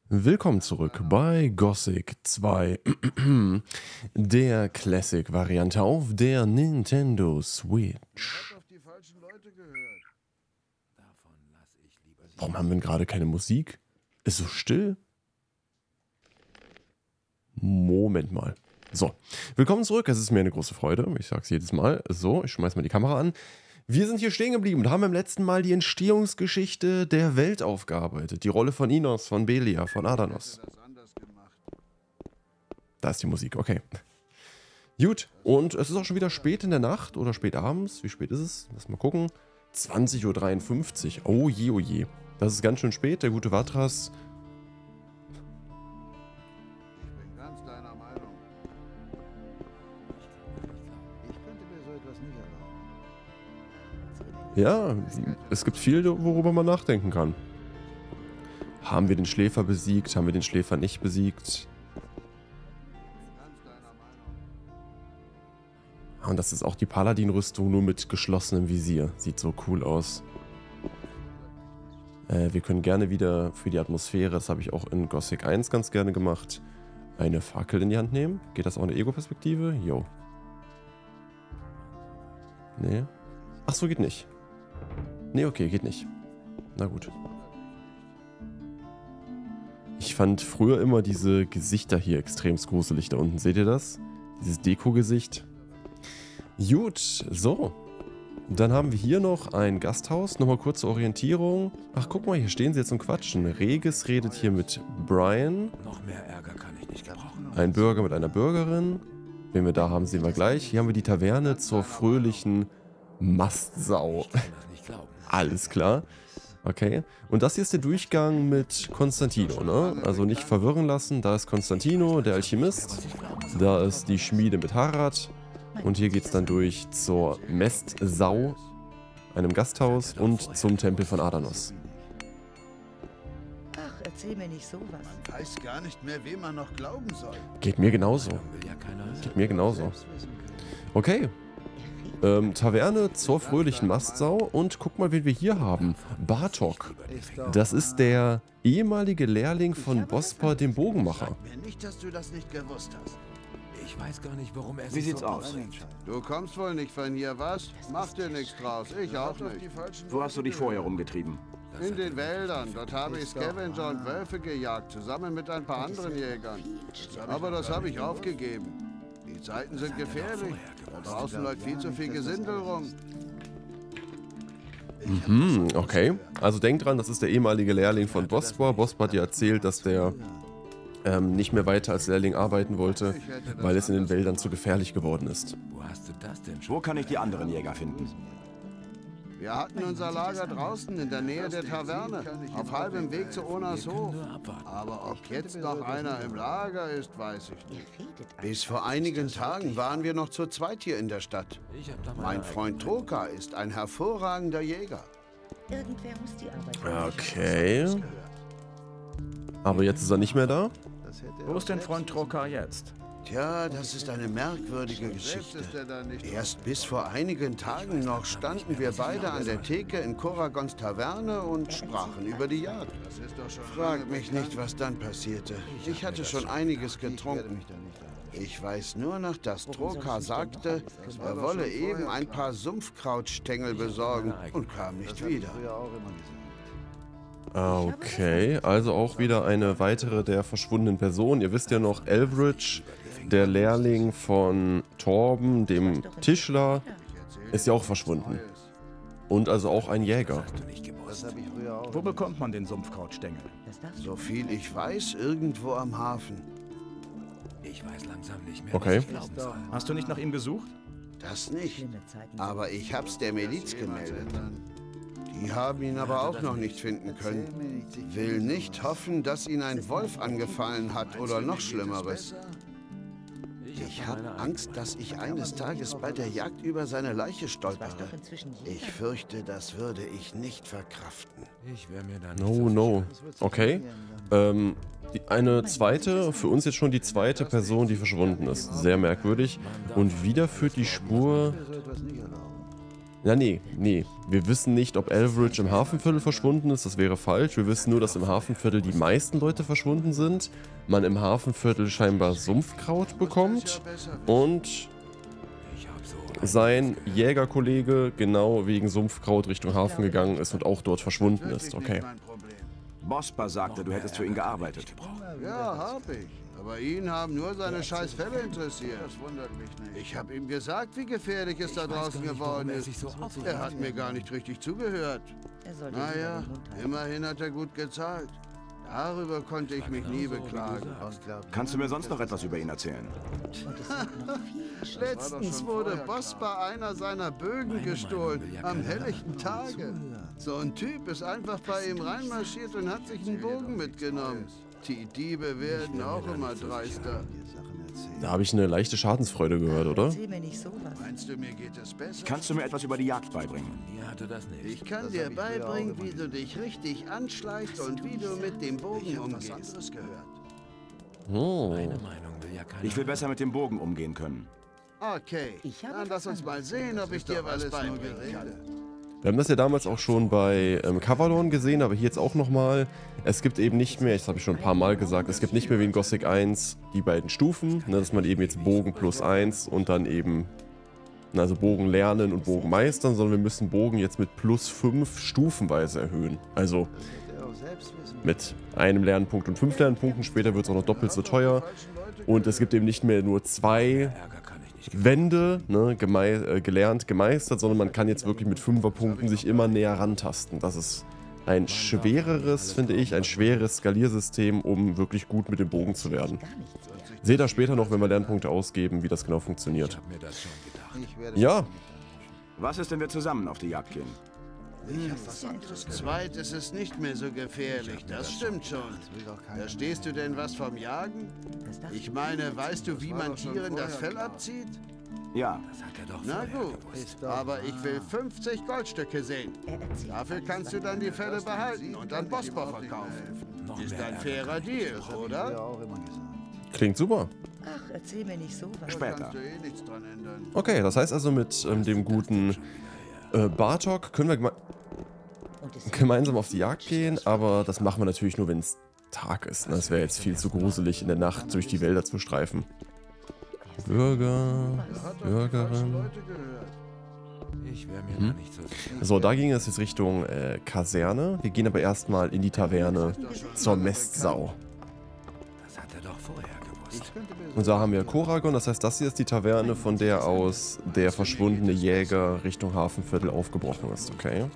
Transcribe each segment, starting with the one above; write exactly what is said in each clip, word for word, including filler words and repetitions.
Willkommen zurück bei Gothic zwei, der Classic-Variante auf der Nintendo Switch. Warum haben wir denn gerade keine Musik? Ist so still? Moment mal. So, willkommen zurück. Es ist mir eine große Freude. Ich sag's jedes Mal. So, ich schmeiß mal die Kamera an. Wir sind hier stehen geblieben und haben beim letzten Mal die Entstehungsgeschichte der Welt aufgearbeitet. Die Rolle von Inos, von Belia, von Adanos. Da ist die Musik, okay. Gut, und es ist auch schon wieder spät in der Nacht oder spät abends. Wie spät ist es? Lass mal gucken. zwanzig Uhr dreiundfünfzig. Oh je, oh je. Das ist ganz schön spät. Der gute Vatras. Ich bin ganz deiner Meinung. Ich könnte mir so etwas nicht erlauben. Ja, es gibt viel, worüber man nachdenken kann. Haben wir den Schläfer besiegt? Haben wir den Schläfer nicht besiegt? Und das ist auch die Paladin-Rüstung, nur mit geschlossenem Visier. Sieht so cool aus. Äh, wir können gerne wieder für die Atmosphäre, das habe ich auch in Gothic eins ganz gerne gemacht, eine Fackel in die Hand nehmen. Geht das auch in der Ego-Perspektive? Jo. Nee. Ach so, geht nicht. Nee, okay, geht nicht. Na gut. Ich fand früher immer diese Gesichter hier extrem gruselig da unten. Seht ihr das? Dieses Deko-Gesicht. Gut, so. Dann haben wir hier noch ein Gasthaus. Nochmal kurz zur Orientierung. Ach, guck mal, hier stehen sie jetzt und quatschen. Regis redet hier mit Brian. Noch mehr Ärger kann ich nicht gebrauchen. Ein Bürger mit einer Bürgerin. Wen wir da haben, sehen wir gleich. Hier haben wir die Taverne zur fröhlichen Mastsau. Ich kann das nicht glauben. Alles klar. Okay. Und das hier ist der Durchgang mit Konstantino, ne? Also nicht verwirren lassen. Da ist Konstantino, der Alchemist. Da ist die Schmiede mit Harad. Und hier geht es dann durch zur Mestsau, einem Gasthaus, und zum Tempel von Adanos. Ach, erzähl mir nicht sowas. Man weiß gar nicht mehr, wem man noch glauben soll. Geht mir genauso. Will ja keiner hören. Geht mir genauso. Okay. Ähm, Taverne zur fröhlichen Mastsau. Und guck mal, wen wir hier haben. Bartok. Das ist der ehemalige Lehrling von Bospor, dem Bogenmacher. Sag mir nicht, dass du das nicht gewusst hast. Ich weiß gar nicht, warum er Wie sich sieht's so aus? Du kommst wohl nicht von hier, was? Mach dir nichts draus, ich auch nicht. Wo hast du dich vorher rumgetrieben? In den Wäldern, dort habe ich Scavenger und Wölfe gejagt, zusammen mit ein paar anderen Jägern. Aber das habe ich aufgegeben. Die Zeiten sind gefährlich. Da draußen läuft viel zu viel Gesindel rum. Hm, okay. Also denkt dran, das ist der ehemalige Lehrling von Bospor. Bospor hat dir erzählt, dass der ähm, nicht mehr weiter als Lehrling arbeiten wollte, weil es in den Wäldern zu gefährlich geworden ist. Wo hast du das denn Wo kann ich die anderen Jäger finden? Wir hatten unser Lager draußen in der Nähe der Taverne, auf halbem Weg zu Onas Hof. nur abwarten? Aber ob jetzt noch einer im Lager ist, weiß ich nicht. Redet Bis vor einigen Tagen waren wir noch zu zweit hier in der Stadt. Ich hab da mal Mein Freund Troka ist ein hervorragender Jäger. Irgendwer muss die Arbeit Okay. Aber jetzt ist er nicht mehr da? Wo ist dein Freund Troka jetzt? Tja, das ist eine merkwürdige Geschichte. Erst bis vor einigen Tagen noch standen wir beide an der Theke in Koragons Taverne und sprachen über die Jagd. Frag mich nicht, was dann passierte. Ich hatte schon einiges getrunken. Ich weiß nur noch, dass Troka sagte, er wolle eben ein paar Sumpfkrautstängel besorgen und kam nicht wieder. Okay, also auch wieder eine weitere der verschwundenen Personen. Ihr wisst ja noch, Elbridge, der Lehrling von Torben, dem Tischler, ist ja auch verschwunden. Und also auch ein Jäger. Hast du nicht gewusst? Wo bekommt man den Sumpfkrautstängel? Das darfst du So viel ich weiß, irgendwo am Hafen. Ich weiß langsam nicht mehr, Okay. was ich glauben soll. Hast du nicht nach ihm gesucht? Das nicht. schlimme Zeiten. Aber ich hab's der Miliz gemeldet. Die haben ihn aber auch noch nicht finden können. Will nicht hoffen, dass ihn ein Wolf angefallen hat oder noch Schlimmeres. Ich habe Angst, dass ich eines Tages bei der Jagd über seine Leiche stolpere. doch inzwischen Ich fürchte, das würde ich nicht verkraften. Ich wäre mir da nicht No, so no. Okay. Ähm, die, eine zweite, für uns jetzt schon die zweite Person, die verschwunden ist. Sehr merkwürdig. Und wieder führt die Spur Ja, nee, nee. Wir wissen nicht, ob Elveridge im Hafenviertel verschwunden ist. Das wäre falsch. Wir wissen nur, dass im Hafenviertel die meisten Leute verschwunden sind. Man im Hafenviertel scheinbar Sumpfkraut bekommt. Und sein Jägerkollege genau wegen Sumpfkraut Richtung Hafen gegangen ist und auch dort verschwunden ist. Okay. Bospa sagte, du hättest für ihn gearbeitet. Ja, hab ich. Aber ihn haben nur seine scheiß Fälle interessiert. Das wundert mich nicht. Ich habe ihm gesagt, wie gefährlich es da draußen geworden ist. Er hat mir gar nicht richtig zugehört. Naja, immerhin hat er gut gezahlt. Darüber konnte ich mich nie beklagen. Kannst du mir sonst noch etwas über ihn erzählen? Letztens wurde Bospa einer seiner Bögen gestohlen, am helllichten Tage. So ein Typ ist einfach bei ihm reinmarschiert und hat sich einen Bogen mitgenommen. Die Diebe werden auch immer dreister. Da habe ich eine leichte Schadensfreude gehört, oder? Meinst du, mir geht es besser? Kannst du mir etwas über die Jagd beibringen? Ich kann dir beibringen, wie du dich richtig anschleichst und wie du mit dem Bogen umgehst. Oh. Ich will besser mit dem Bogen umgehen können. Okay, dann lass uns mal sehen, ob ich dir alles beibringen kann. Wir haben das ja damals auch schon bei ähm, Kavadorn gesehen, aber hier jetzt auch nochmal. Es gibt eben nicht mehr, das habe ich schon ein paar Mal gesagt, es gibt nicht mehr wie in Gothic eins die beiden Stufen, ne, dass man eben jetzt Bogen plus eins und dann eben, also Bogen lernen und Bogen meistern, sondern wir müssen Bogen jetzt mit plus fünf stufenweise erhöhen. Also mit einem Lernpunkt und fünf Lernpunkten, später wird es auch noch doppelt so teuer. Und es gibt eben nicht mehr nur zwei Wände, ne, gemei äh, gelernt, gemeistert, sondern man kann jetzt wirklich mit Fünferpunkten sich immer näher rantasten. Das ist ein schwereres, finde ich, ein schweres Skaliersystem, um wirklich gut mit dem Bogen zu werden. Seht ihr später noch, wenn wir Lernpunkte ausgeben, wie das genau funktioniert. Ja. Was ist, wenn wir zusammen auf die Jagd gehen? Zweit ist es nicht mehr so gefährlich, das stimmt schon. Verstehst du denn was vom Jagen? Ich meine, weißt du, wie man Tieren das Fell abzieht? Ja. Na gut, aber ich will fünfzig Goldstücke sehen. Dafür kannst du dann die Felle behalten und an Bospa verkaufen. Ist ein fairer Deal, oder? Klingt super. Ach, erzähl mir nicht sowas. Später. Okay, das heißt also mit ähm, dem guten äh, Bartok können wir geme gemeinsam auf die Jagd gehen, aber das machen wir natürlich nur, wenn es Tag ist. Das wäre jetzt viel zu gruselig, in der Nacht durch die Wälder zu streifen. Bürger, Bürgerin. Hm. So, da ging es jetzt Richtung äh, Kaserne. Wir gehen aber erstmal in die Taverne zur Mestsau. Das hat er doch vorher gewusst. Und da haben wir Koragon, das heißt, das hier ist die Taverne, von der aus der verschwundene Jäger Richtung Hafenviertel aufgebrochen ist, okay?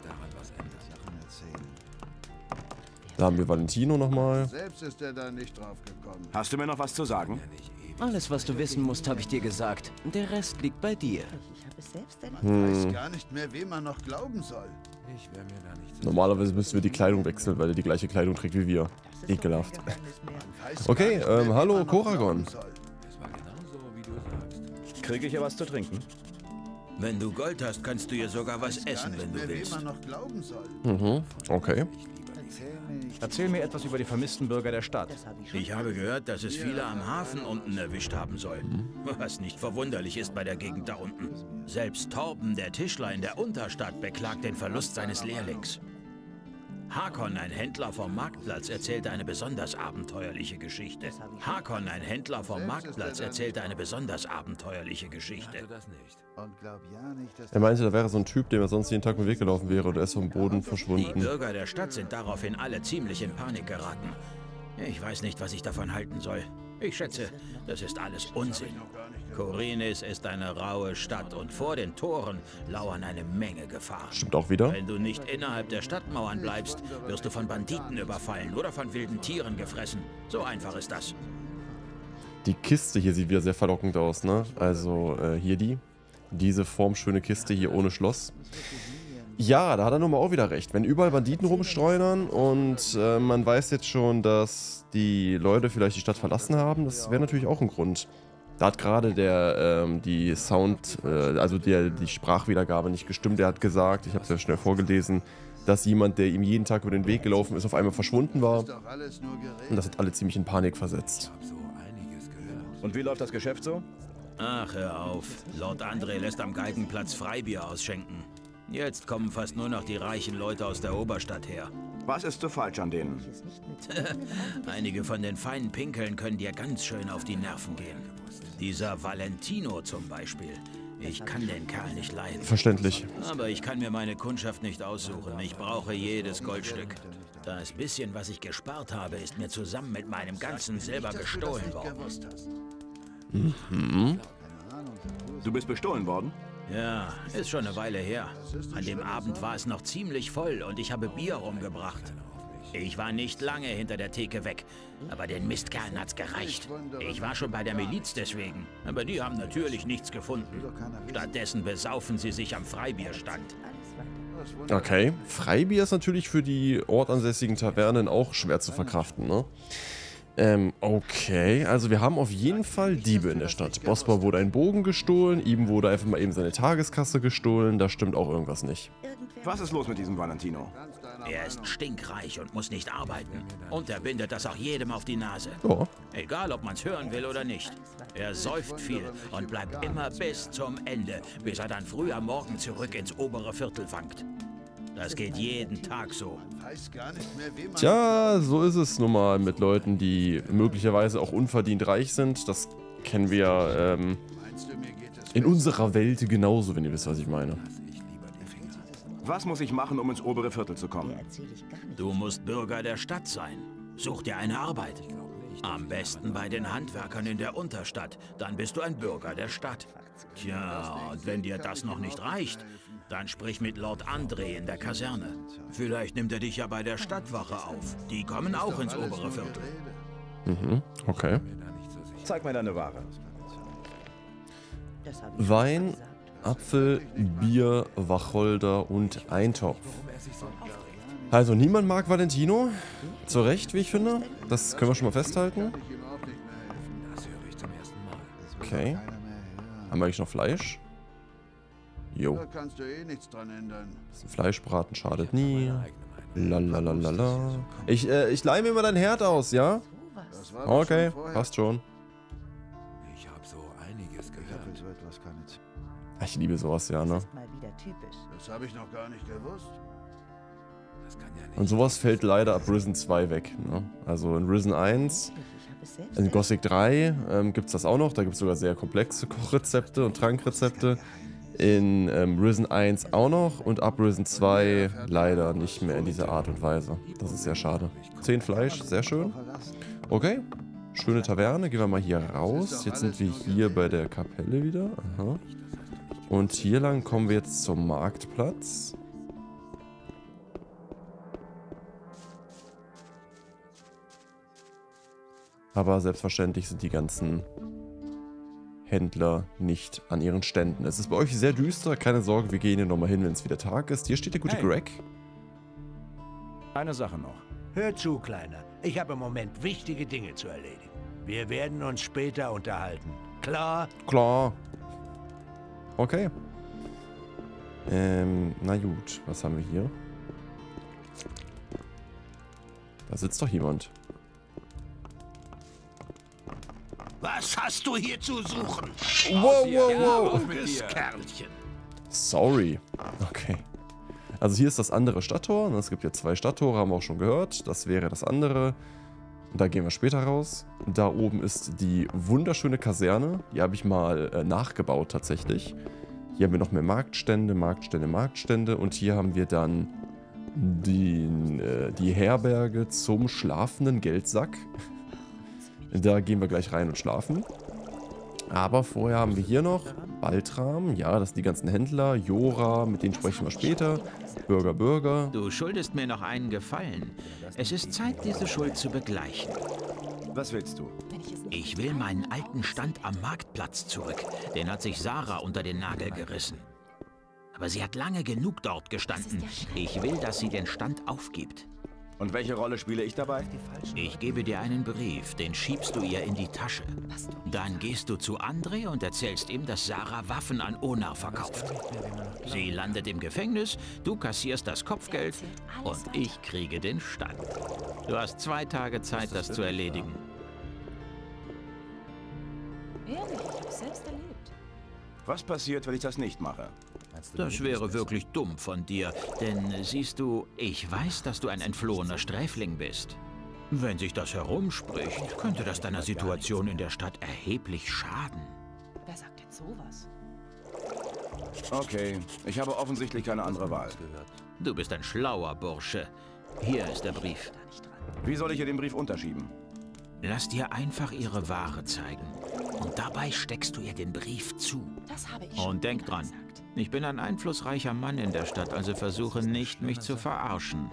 Da haben wir Valentino nochmal. Selbst ist er da nicht drauf gekommen. Hast du mir noch was zu sagen? Alles, was du wissen musst, habe ich dir gesagt. Der Rest liegt bei dir. Ich habe es selbst Man weiß gar nicht mehr, wem man noch glauben soll. Ich wäre mir da nicht so Normalerweise müssen wir die Kleidung wechseln, weil er die gleiche Kleidung trägt wie wir. Ekelhaft. Man weiß Okay, gar nicht mehr, ähm, wem hallo, man noch Koragon. glauben soll. Es war genauso, wie du sagst. Kriege ich hier was zu trinken? Wenn du Gold hast, kannst du ihr sogar was Gar essen, nicht wenn mehr, du wem willst. man noch glauben soll. Mhm, okay. Erzähl mir etwas über die vermissten Bürger der Stadt. Ich habe gehört, dass es viele am Hafen unten erwischt haben soll. Was nicht verwunderlich ist bei der Gegend da unten. Selbst Torben, der Tischler in der Unterstadt, beklagt den Verlust seines Lehrlings. Hakon, ein Händler vom Marktplatz, erzählte eine besonders abenteuerliche Geschichte. Hakon, ein Händler vom Marktplatz, erzählte eine besonders abenteuerliche Geschichte. Das nicht. Er meinte, da wäre so ein Typ, dem er sonst jeden Tag im Weg gelaufen wäre und er ist vom Boden Die verschwunden. Bürger der Stadt sind daraufhin alle ziemlich in Panik geraten. Ich weiß nicht, was ich davon halten soll. Ich schätze, das ist alles Unsinn. Korinis ist eine raue Stadt und vor den Toren lauern eine Menge Gefahren. Stimmt auch wieder. Wenn du nicht innerhalb der Stadtmauern bleibst, wirst du von Banditen überfallen oder von wilden Tieren gefressen. So einfach ist das. Die Kiste hier sieht wieder sehr verlockend aus, ne? Also äh, hier die. Diese formschöne Kiste hier ohne Schloss. Ja, da hat er nun mal auch wieder recht. Wenn überall Banditen rumstreunern und äh, man weiß jetzt schon, dass die Leute vielleicht die Stadt verlassen haben, das wäre natürlich auch ein Grund. Da hat gerade der, ähm, die Sound, äh, also der, die Sprachwiedergabe nicht gestimmt. Der hat gesagt, ich habe es ja schnell vorgelesen, dass jemand, der ihm jeden Tag über den Weg gelaufen ist, auf einmal verschwunden war. Ist doch alles nur geregelt. Und das hat alle ziemlich in Panik versetzt. So einiges gehört. Und wie läuft das Geschäft so? Ach, hör auf. Lord André lässt am Galgenplatz Freibier ausschenken. Jetzt kommen fast nur noch die reichen Leute aus der Oberstadt her. Was ist so falsch an denen? Einige von den feinen Pinkeln können dir ganz schön auf die Nerven gehen. Dieser Valentino zum Beispiel. Ich kann den Kerl nicht leiden. Verständlich. Aber ich kann mir meine Kundschaft nicht aussuchen. Ich brauche jedes Goldstück. Das bisschen, was ich gespart habe, ist mir zusammen mit meinem ganzen Silber gestohlen worden. Mhm. Du bist bestohlen worden? Ja, ist schon eine Weile her. An dem Abend war es noch ziemlich voll und ich habe Bier rumgebracht. Ich war nicht lange hinter der Theke weg, aber den Mistkerlen hat's gereicht. Ich war schon bei der Miliz deswegen, aber die haben natürlich nichts gefunden. Stattdessen besaufen sie sich am Freibierstand. Okay, Freibier ist natürlich für die ortansässigen Tavernen auch schwer zu verkraften, ne? Ähm, okay, also wir haben auf jeden Fall Diebe in der Stadt. Bospa wurde ein Bogen gestohlen, ihm wurde einfach mal eben seine Tageskasse gestohlen, da stimmt auch irgendwas nicht. Was ist los mit diesem Valentino? Er ist stinkreich und muss nicht arbeiten. Und er bindet das auch jedem auf die Nase. Ja. Egal, ob man es hören will oder nicht. Er säuft viel und bleibt immer bis zum Ende, bis er dann früh am Morgen zurück ins obere Viertel wankt. Das geht jeden Tag so. Tja, so ist es nun mal mit Leuten, die möglicherweise auch unverdient reich sind. Das kennen wir ähm, in unserer Welt genauso, wenn ihr wisst, was ich meine. Was muss ich machen, um ins obere Viertel zu kommen? Du musst Bürger der Stadt sein. Such dir eine Arbeit. Am besten bei den Handwerkern in der Unterstadt. Dann bist du ein Bürger der Stadt. Tja, und wenn dir das noch nicht reicht, dann sprich mit Lord André in der Kaserne. Vielleicht nimmt er dich ja bei der Stadtwache auf. Die kommen auch ins obere Viertel. Mhm, okay. Zeig mir deine Ware. Wein, Apfel, Bier, Wacholder und Eintopf. Also niemand mag Valentino. Zu Recht, wie ich finde. Das können wir schon mal festhalten. Okay. Haben wir eigentlich noch Fleisch? Jo. Da kannst du eh nichts dran ändern. Fleischbraten schadet nie. Lalalala. Ich, äh, ich leih mir mal dein Herd aus, ja? Das war doch Okay, schon vorher. passt schon. Ich habe so einiges gehört. Ich liebe sowas, ja, ne? Mal wieder typisch. Das habe ich noch gar nicht gewusst. Das kann ja nicht. Und sowas fällt leider ab Risen zwei weg, ne? Also in Risen eins, Ich habe es selbst in Gothic drei ähm, gibt es das auch noch. Da gibt es sogar sehr komplexe Kochrezepte und Trankrezepte. In ähm, Risen eins auch noch und ab Risen zwei leider nicht mehr in dieser Art und Weise. Das ist sehr schade. zehn Fleisch, sehr schön. Okay, schöne Taverne. Gehen wir mal hier raus. Jetzt sind wir hier bei der Kapelle wieder. Aha. Und hier lang kommen wir jetzt zum Marktplatz. Aber selbstverständlich sind die ganzen Händler nicht an ihren Ständen. Es ist bei euch sehr düster, keine Sorge, wir gehen hier nochmal hin, wenn es wieder Tag ist. Hier steht der gute Hey. Greg. Eine Sache noch. Hör zu, Kleiner. Ich habe im Moment wichtige Dinge zu erledigen. Wir werden uns später unterhalten. Klar? Klar. Okay. Ähm, na gut, was haben wir hier? Da sitzt doch jemand. Was hast du hier zu suchen? Wow, wow, wow. Junges Kerlchen. Sorry. Okay. Also hier ist das andere Stadttor. Es gibt ja zwei Stadttore, haben wir auch schon gehört. Das wäre das andere. Da gehen wir später raus. Da oben ist die wunderschöne Kaserne. Die habe ich mal äh, nachgebaut tatsächlich. Hier haben wir noch mehr Marktstände, Marktstände, Marktstände. Und hier haben wir dann die, äh, die Herberge zum schlafenden Geldsack. Da gehen wir gleich rein und schlafen. Aber vorher haben wir hier noch Baltram. Ja, das sind die ganzen Händler. Jora, mit denen sprechen wir später. Bürger, Bürger. Du schuldest mir noch einen Gefallen. Es ist Zeit, diese Schuld zu begleichen. Was willst du? Ich will meinen alten Stand am Marktplatz zurück. Den hat sich Sarah unter den Nagel gerissen. Aber sie hat lange genug dort gestanden. Ich will, dass sie den Stand aufgibt. Und welche Rolle spiele ich dabei? Ich gebe dir einen Brief, den schiebst du ihr in die Tasche. Dann gehst du zu André und erzählst ihm, dass Sarah Waffen an Onar verkauft. Sie landet im Gefängnis, du kassierst das Kopfgeld und ich kriege den Stand. Du hast zwei Tage Zeit, das zu erledigen. Ehrlich, ich hab's selbst erlebt. Was passiert, wenn ich das nicht mache? Das wäre wirklich dumm von dir, denn siehst du, ich weiß, dass du ein entflohener Sträfling bist. Wenn sich das herumspricht, könnte das deiner Situation in der Stadt erheblich schaden. Wer sagt jetzt sowas? Okay, ich habe offensichtlich keine andere Wahl. Du bist ein schlauer Bursche. Hier ist der Brief. Wie soll ich ihr den Brief unterschieben? Lass dir einfach ihre Ware zeigen. Und dabei steckst du ihr den Brief zu. Das habe ich schon Und denk immer dran, gesagt. ich bin ein einflussreicher Mann in der Stadt, also versuche nicht, mich zu verarschen.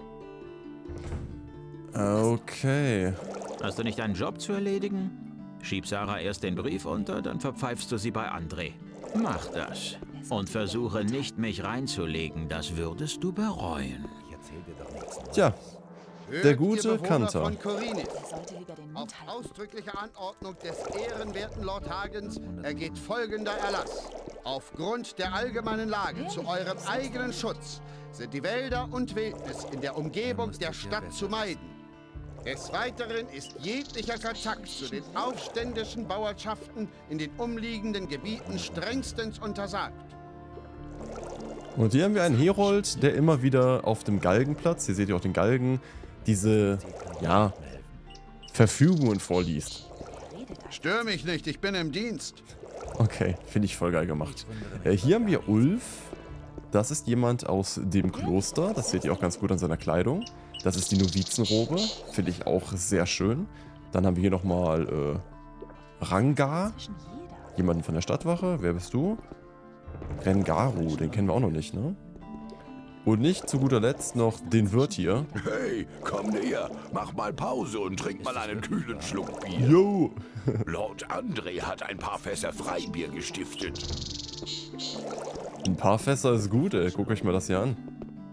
Okay. Hast du nicht einen Job zu erledigen? Schieb Sarah erst den Brief unter, dann verpfeifst du sie bei André. Mach das. Und versuche nicht, mich reinzulegen. Das würdest du bereuen. Tja, der Hört, gute ihr Bewohner Kanter. von Korinis. Er sollte lieber den Auf Mund halten. ausdrückliche Anordnung des ehrenwerten Lord Hagens ergeht folgender Erlass. Aufgrund der allgemeinen Lage zu eurem eigenen Schutz sind die Wälder und Wildnis in der Umgebung der Stadt zu meiden. Des Weiteren ist jeglicher Kontakt zu den aufständischen Bauernschaften in den umliegenden Gebieten strengstens untersagt. Und hier haben wir einen Herold, der immer wieder auf dem Galgenplatz, hier seht ihr auch den Galgen, diese, ja, Verfügungen vorliest. Stör mich nicht, ich bin im Dienst. Okay, finde ich voll geil gemacht. Äh, hier haben wir Ulf. Das ist jemand aus dem Kloster. Das seht ihr auch ganz gut an seiner Kleidung. Das ist die Novizenrobe. Finde ich auch sehr schön. Dann haben wir hier nochmal äh, Rangar. Jemanden von der Stadtwache. Wer bist du? Rengaru, den kennen wir auch noch nicht, ne? Und nicht zu guter Letzt noch den Wirt hier. Hey, komm näher, mach mal Pause und trink mal einen kühlen Schluck Bier. Yo! Lord André hat ein paar Fässer Freibier gestiftet. Ein paar Fässer ist gut, ey. Guckt euch mal das hier an.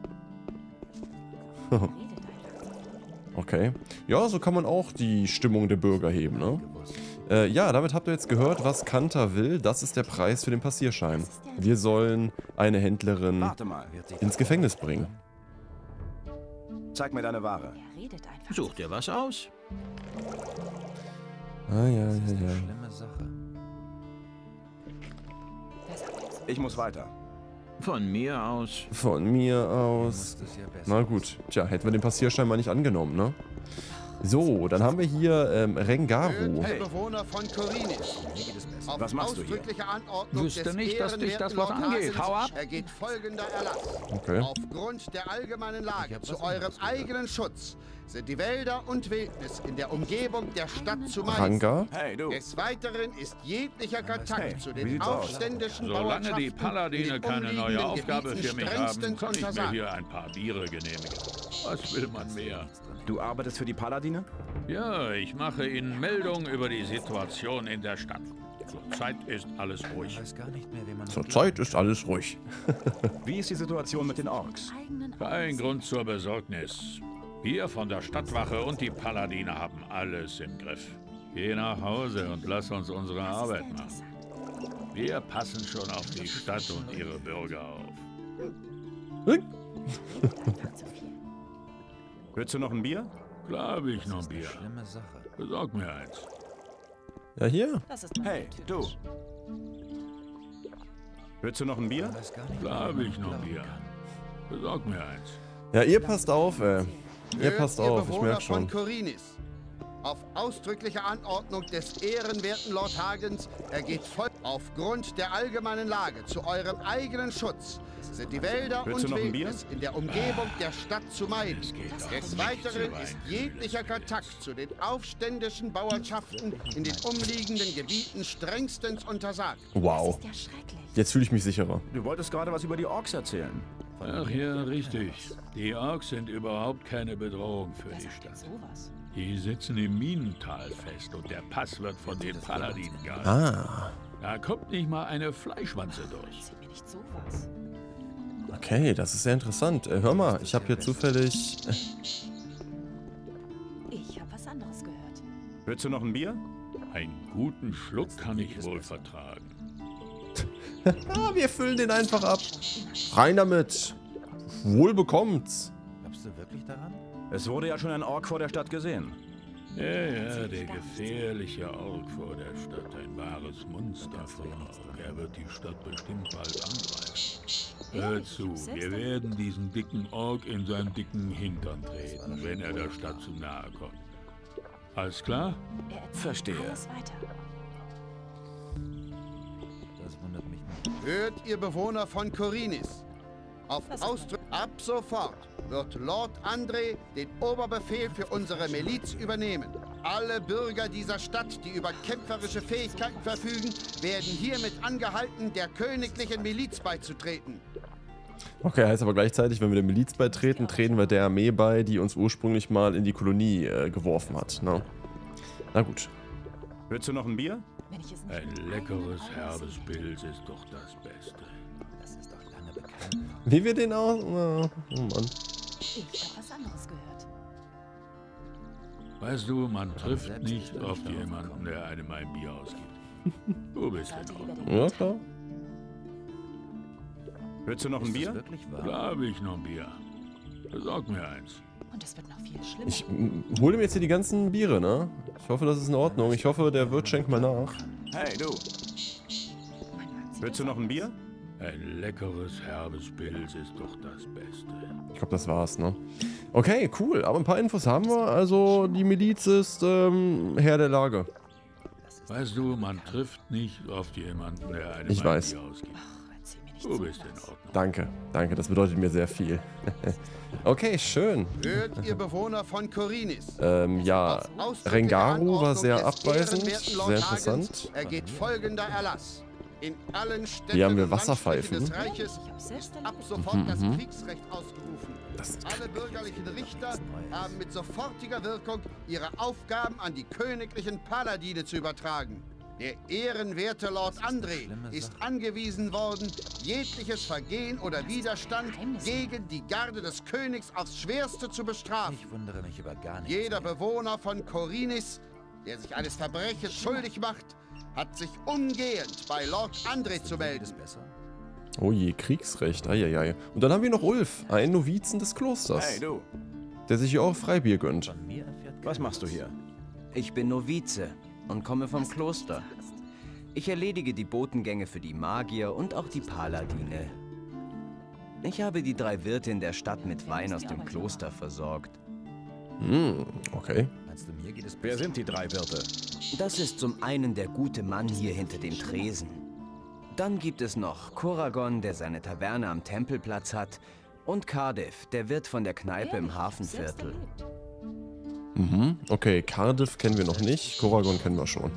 Okay. Ja, so kann man auch die Stimmung der Bürger heben, ne? Äh, ja, damit habt ihr jetzt gehört, was Kanter will. Das ist der Preis für den Passierschein. Wir sollen eine Händlerin Warte mal. ins Gefängnis bringen. Zeig mir deine Ware. Er redet einfach. Such dir was aus. Ah, ja, ja, ja. Wer sagt jetzt Ich muss weiter. Von mir aus. Von mir aus. Na gut. Tja, hätten wir den Passierschein mal nicht angenommen, ne? So, dann haben wir hier ähm, Rengaru. Hey. Bewohner von Korinis. Auf Was machst du hier? ausdrückliche Anordnung Wüsste des nicht, dass dich das was ehrenwerten angeht. Lord Hau ab. Hagens ergeht folgender Erlass. Okay. Aufgrund der allgemeinen Lage zu eurem eigenen Schutz sind die Wälder und Wildnis in der Umgebung der Stadt zu meiden. Ranga. Hey, du. Des Weiteren ist jeglicher Kontakt Hey, zu wie den sieht's aus? aufständischen Solange Bauernschaften die Paladine in den keine neue umliegenden Aufgabe Gebieten für mich haben, strengstens kann ich mir untersagt. hier ein paar Biere genehmigen. Was will man mehr? Du arbeitest für die Paladine? Ja, ich mache Ihnen Meldung über die Situation in der Stadt. Zurzeit ist alles ruhig. Zurzeit ist alles ruhig. Wie ist die Situation mit den Orks? Kein Grund zur Besorgnis. Wir von der Stadtwache und die Paladine haben alles im Griff. Geh nach Hause und lass uns unsere Arbeit machen. Wir passen schon auf die Stadt und ihre Bürger auf. Willst du noch ein Bier? Klar habe ich noch ein Bier. Besorg mir eins. Ja, hier. Das ist mein Hey, du. Willst du noch ein Bier? Klar habe ich noch ein Bier. Besorg mir eins. Ja, ihr passt auf, ey. Ihr Hört, passt ihr auf, ich Bewohner merke schon. von Korinis. Auf ausdrückliche Anordnung des ehrenwerten Lord Hagens ergeht voll. Aufgrund der allgemeinen Lage zu eurem eigenen Schutz sind die Wälder Willst und du noch ein Bier? Wildnis in der Umgebung der Stadt zu meiden. Des Weiteren ist jeglicher Kontakt zu den aufständischen Bauernschaften in den umliegenden Gebieten strengstens untersagt. Wow. ja schrecklich. Jetzt fühle ich mich sicherer. Du wolltest gerade was über die Orks erzählen. Ach ja, richtig. Die Orks sind überhaupt keine Bedrohung für Wer die sagt jetzt Stadt. sowas? Die sitzen im Minental fest und der Pass wird von den Paladinen gehalten. Ah. Da kommt nicht mal eine Fleischwanze durch. Erzähl mir nicht sowas. Okay, das ist sehr interessant. Äh, hör mal, ich habe hier zufällig... Äh, Ich habe was anderes gehört. Willst du noch ein Bier? Einen guten Schluck kann ich wohl vertragen. ah, wir füllen den einfach ab. Rein damit. Wohl bekommt's. Glaubst du wirklich daran? Es wurde ja schon ein Ork vor der Stadt gesehen. Ja, ja, der gefährliche Ork vor der Stadt. Ein wahres Monster von Ork. Er wird die Stadt bestimmt bald angreifen. Hör zu, wir werden diesen dicken Ork in seinen dicken Hintern treten, wenn er der Stadt zu nahe kommt. Alles klar? Verstehe. Alles weiter. Das wundert mich nicht. Hört ihr Bewohner von Korinis. Auf Ausdruck ab sofort wird Lord André den Oberbefehl für unsere Miliz übernehmen. Alle Bürger dieser Stadt, die über kämpferische Fähigkeiten verfügen, werden hiermit angehalten, der königlichen Miliz beizutreten. Okay, heißt aber gleichzeitig, wenn wir der Miliz beitreten, treten wir der Armee bei, die uns ursprünglich mal in die Kolonie äh, geworfen hat. Ne? Na gut. Willst du noch ein Bier? Wenn ich es nicht Ein mit leckeres, eigenen Augen herbes sehe. Pilz ist doch das Beste. Das ist doch lange bekannt. Wie wir den aus... Oh, oh Mann. Ich habe was anderes gehört. Weißt du, man trifft nicht oft jemanden, der einem ein Bier ausgibt. Du bist in Sollte lieber Ordnung. den Ja, klar. Willst du noch ein Ist Bier? das wirklich wahr? Klar habe ich noch ein Bier. Besorg mir eins. Und es wird noch viel schlimmer. Ich m, hole mir jetzt hier die ganzen Biere, ne? Ich hoffe, das ist in Ordnung. Ich hoffe, der Wirt schenkt mal nach. Hey, du. Mein Mann sieht Willst du das noch ein Bier? Ein leckeres, herbes Pilz ist doch das Beste. Ich glaube, das war's, ne? Okay, cool. Aber ein paar Infos haben wir. Also, die Miliz ist ähm, Herr der Lage. Weißt du, man trifft nicht oft jemanden, der einem Ich ein weiß. Bier ausgibt. Ach, erzähl mir nicht Du so bist in was. Ordnung. Danke, danke. Das bedeutet mir sehr viel. Okay, schön. Hört ihr Bewohner von Korinis. Ähm, ja, Auf ausdrückliche Rengaru war Anordnung sehr des abweisend. ehrenwerten Lord Sehr Hagens interessant. ergeht folgender Erlass. In allen Städten Hier haben wir und Landstrichen Wasserpfeifen. des Reiches Ich hab's selbst ist ab erlebt. sofort Mhm, das mhm. Kriegsrecht ausgerufen. Das ist Alle bürgerlichen Richter haben mit sofortiger Wirkung ihre Aufgaben an die königlichen Paladine zu übertragen. Der ehrenwerte Lord André ist angewiesen worden, jegliches Vergehen oder Widerstand gegen die Garde des Königs aufs Schwerste zu bestrafen. Ich wundere mich über gar nichts. Jeder mehr. Bewohner von Korinis, der sich eines Verbrechens schuldig macht, hat sich umgehend bei Lord André zu melden. Ist besser? Oh je, Kriegsrecht. Eieiei. Und dann haben wir noch Ulf, einen Novizen des Klosters, Hey, du. der sich hier auch Freibier gönnt. Von mir erfährt Was machst du hier? Ich bin Novize und komme vom Kloster. Ich erledige die Botengänge für die Magier und auch die Paladine. Ich habe die drei Wirte in der Stadt mit Wein aus dem Kloster versorgt. Hm, okay. Meinst du, mir geht es Wer besser? sind die drei Wirte? Das ist zum einen der gute Mann hier hinter dem Tresen. Dann gibt es noch Koragon, der seine Taverne am Tempelplatz hat. Und Cardiff, der Wirt von der Kneipe im Ehrlich, ich hab's selbst Hafenviertel. erlebt. Mhm. Okay, Cardiff kennen wir noch nicht. Koragon kennen wir schon.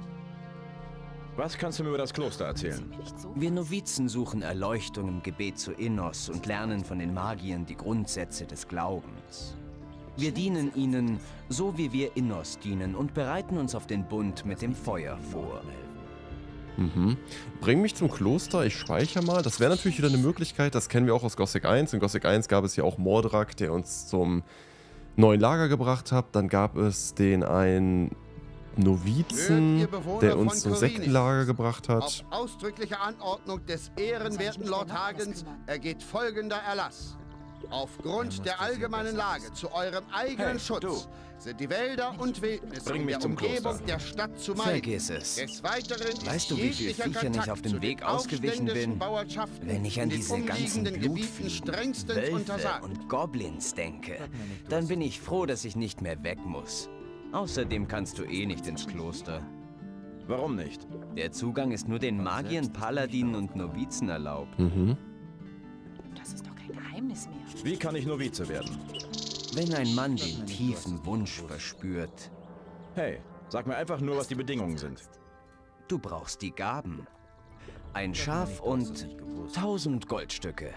Was kannst du mir über das Kloster erzählen? Erzähl mir nicht so Wir was. Novizen suchen Erleuchtung im Gebet zu Innos und lernen von den Magiern die Grundsätze des Glaubens. Wir dienen ihnen, so wie wir Innos dienen, und bereiten uns auf den Bund mit dem Feuer vor. Mhm. Bring mich zum Kloster, ich speichere mal. Das wäre natürlich wieder eine Möglichkeit, das kennen wir auch aus Gothic eins. In Gothic eins gab es ja auch Mordrak, der uns zum neuen Lager gebracht hat. Dann gab es den einen Novizen, Hört ihr Bewohner der uns von zum Korinis? Sektenlager gebracht Auf hat. ausdrückliche Anordnung des ehrenwerten mich Lord denn noch Hagens kümmern? ergeht folgender Erlass. Aufgrund der allgemeinen Lage zu eurem eigenen Hey, Schutz du. sind die Wälder und Wildnisse Bring in mich der zum Umgebung Kloster. der Stadt zu meiden. Vergiss es. Des Weiteren ist Weißt du, wie viel jeglicher Viecher nicht Kontakt auf dem zu den Weg ausgewichen aufständischen bin? Bauernschaften Wenn ich an in den diese ganzen umliegenden Gebieten Blutfliegen, strengstens Wölfe untersagt. und Goblins denke, dann bin ich froh, dass ich nicht mehr weg muss. Außerdem kannst du eh nicht ins Kloster. Warum nicht? Der Zugang ist nur den Magiern, Paladinen und Novizen erlaubt. Mhm. Das ist doch kein Geheimnis mehr. Wie kann ich Novize werden? Wenn ein Mann den tiefen Wunsch verspürt, Hey, sag mir einfach nur, was die Bedingungen sind. du brauchst die Gaben. Ein Schaf und tausend Goldstücke.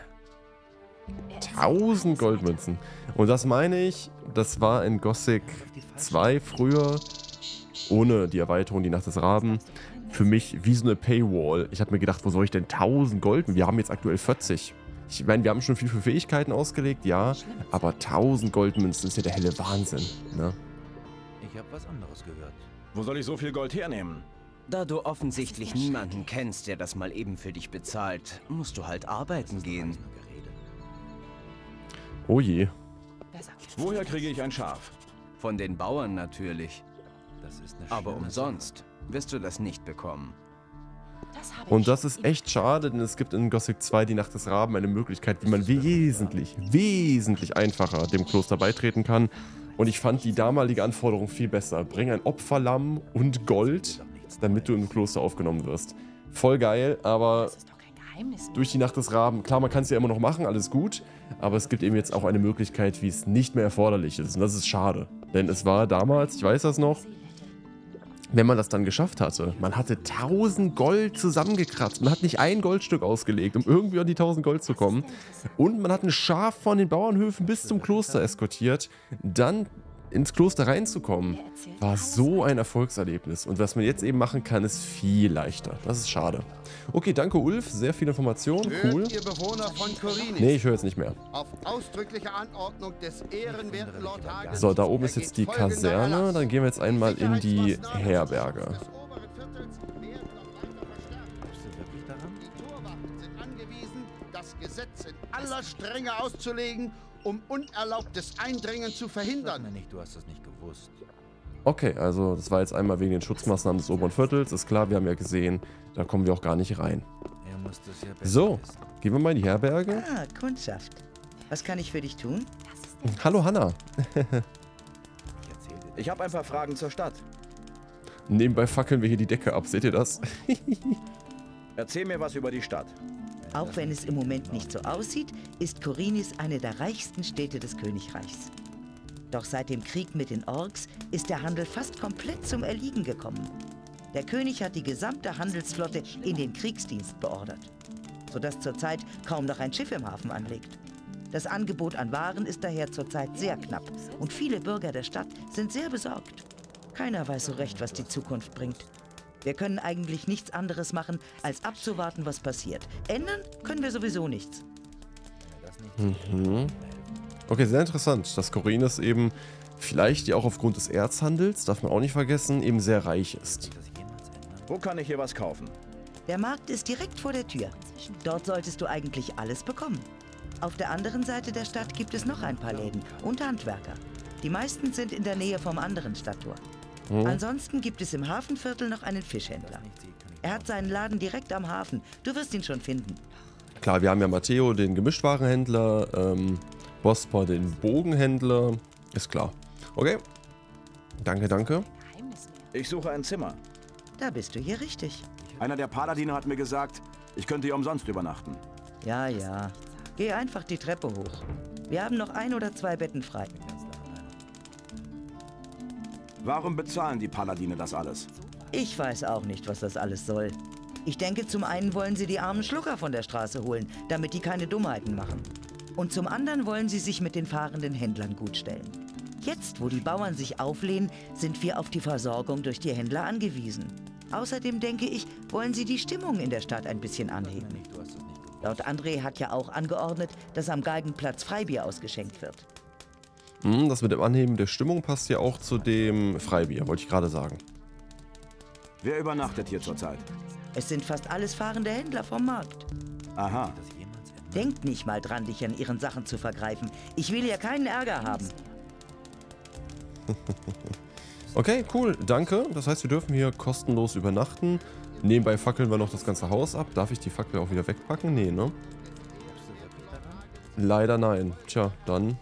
tausend Goldmünzen. Und das meine ich, das war in Gothic zwei früher, ohne die Erweiterung, die Nacht des Raben, für mich wie so eine Paywall. Ich habe mir gedacht, wo soll ich denn tausend Gold? Wir haben jetzt aktuell vierzig. Ich meine, wir haben schon viel für Fähigkeiten ausgelegt, ja, aber tausend Goldmünzen ist ja der helle Wahnsinn, ne? Ich habe was anderes gehört. Wo soll ich so viel Gold hernehmen? Da du offensichtlich niemanden kennst, der das mal eben für dich bezahlt, musst du halt arbeiten gehen. Oh je. Wer sagt Woher kriege ich ein Schaf? Von den Bauern natürlich. Aber umsonst wirst du das nicht bekommen. Das habe Und ich das schon ist echt schade, denn es gibt in Gothic zwei, die Nacht des Raben, eine Möglichkeit, wie man wesentlich, wesentlich einfacher dem Kloster beitreten kann. Und ich fand die damalige Anforderung viel besser. Bring ein Opferlamm und Gold, damit du im Kloster aufgenommen wirst. Voll geil, aber Das ist doch kein Geheimnis mehr. durch die Nacht des Raben, klar, man kann es ja immer noch machen, alles gut, aber es gibt eben jetzt auch eine Möglichkeit, wie es nicht mehr erforderlich ist. Und das ist schade, denn es war damals, ich weiß das noch, wenn man das dann geschafft hatte, man hatte tausend Gold zusammengekratzt. Man hat nicht ein Goldstück ausgelegt, um irgendwie an die tausend Gold zu kommen. Und man hat ein Schaf von den Bauernhöfen bis zum Kloster eskortiert. Dann ins Kloster reinzukommen, war so ein Erfolgserlebnis. Und was man jetzt eben machen kann, ist viel leichter. Das ist schade. Okay, danke Ulf, sehr viel Information, cool. Hört ihr Bewohner von Korinis? Nee, ich höre jetzt nicht mehr. Auf ausdrückliche Anordnung des ehrenwerten Lord Hagen. So, da oben ist jetzt die Kaserne. Dann gehen wir jetzt einmal in die Herberge. Die Torwachen sind angewiesen, das Gesetz in aller Strenge auszulegen, um unerlaubtes Eindringen zu verhindern. Du hast das nicht gewusst. Okay, also das war jetzt einmal wegen den Schutzmaßnahmen des oberen Viertels. Ist klar, wir haben ja gesehen, da kommen wir auch gar nicht rein. Er muss das ja besser So, wissen. gehen wir mal in die Herberge. Ah, Kundschaft. Was kann ich für dich tun? Hallo Hanna. Ich habe ein paar Fragen zur Stadt. Nebenbei fackeln wir hier die Decke ab, seht ihr das? Erzähl mir was über die Stadt. Auch wenn es im Moment nicht so aussieht, ist Korinis eine der reichsten Städte des Königreichs. Doch seit dem Krieg mit den Orks ist der Handel fast komplett zum Erliegen gekommen. Der König hat die gesamte Handelsflotte in den Kriegsdienst beordert, sodass zurzeit kaum noch ein Schiff im Hafen anlegt. Das Angebot an Waren ist daher zurzeit sehr knapp und viele Bürger der Stadt sind sehr besorgt. Keiner weiß so recht, was die Zukunft bringt. Wir können eigentlich nichts anderes machen, als abzuwarten, was passiert. Ändern können wir sowieso nichts. Mhm. Okay, sehr interessant, dass Korinis eben vielleicht ja auch aufgrund des Erzhandels, darf man auch nicht vergessen, eben sehr reich ist. Wo kann ich hier was kaufen? Der Markt ist direkt vor der Tür. Dort solltest du eigentlich alles bekommen. Auf der anderen Seite der Stadt gibt es noch ein paar Läden und Handwerker. Die meisten sind in der Nähe vom anderen Stadttor. Hm. Ansonsten gibt es im Hafenviertel noch einen Fischhändler. Er hat seinen Laden direkt am Hafen. Du wirst ihn schon finden. Klar, wir haben ja Matteo, den Gemischtwarenhändler, ähm, Bospor, den Bogenhändler. Ist klar. Okay. Danke, danke. Ich suche ein Zimmer. Da bist du hier richtig. Einer der Paladine hat mir gesagt, ich könnte hier umsonst übernachten. Ja, ja. Geh einfach die Treppe hoch. Wir haben noch ein oder zwei Betten frei. Warum bezahlen die Paladine das alles? Ich weiß auch nicht, was das alles soll. Ich denke, zum einen wollen sie die armen Schlucker von der Straße holen, damit die keine Dummheiten machen. Und zum anderen wollen sie sich mit den fahrenden Händlern gutstellen. Jetzt, wo die Bauern sich auflehnen, sind wir auf die Versorgung durch die Händler angewiesen. Außerdem denke ich, wollen sie die Stimmung in der Stadt ein bisschen anheben. Laut André hat ja auch angeordnet, dass am Galgenplatz Freibier ausgeschenkt wird. Hm, das mit dem Anheben der Stimmung passt ja auch zu dem Freibier, wollte ich gerade sagen. Wer übernachtet hier zurzeit? Es sind fast alles fahrende Händler vom Markt. Aha. Denkt nicht mal dran, dich an ihren Sachen zu vergreifen. Ich will ja keinen Ärger haben. Okay, cool, danke. Das heißt, wir dürfen hier kostenlos übernachten. Nebenbei fackeln wir noch das ganze Haus ab. Darf ich die Fackel auch wieder wegpacken? Nee, ne? Leider nein. Tja, dann...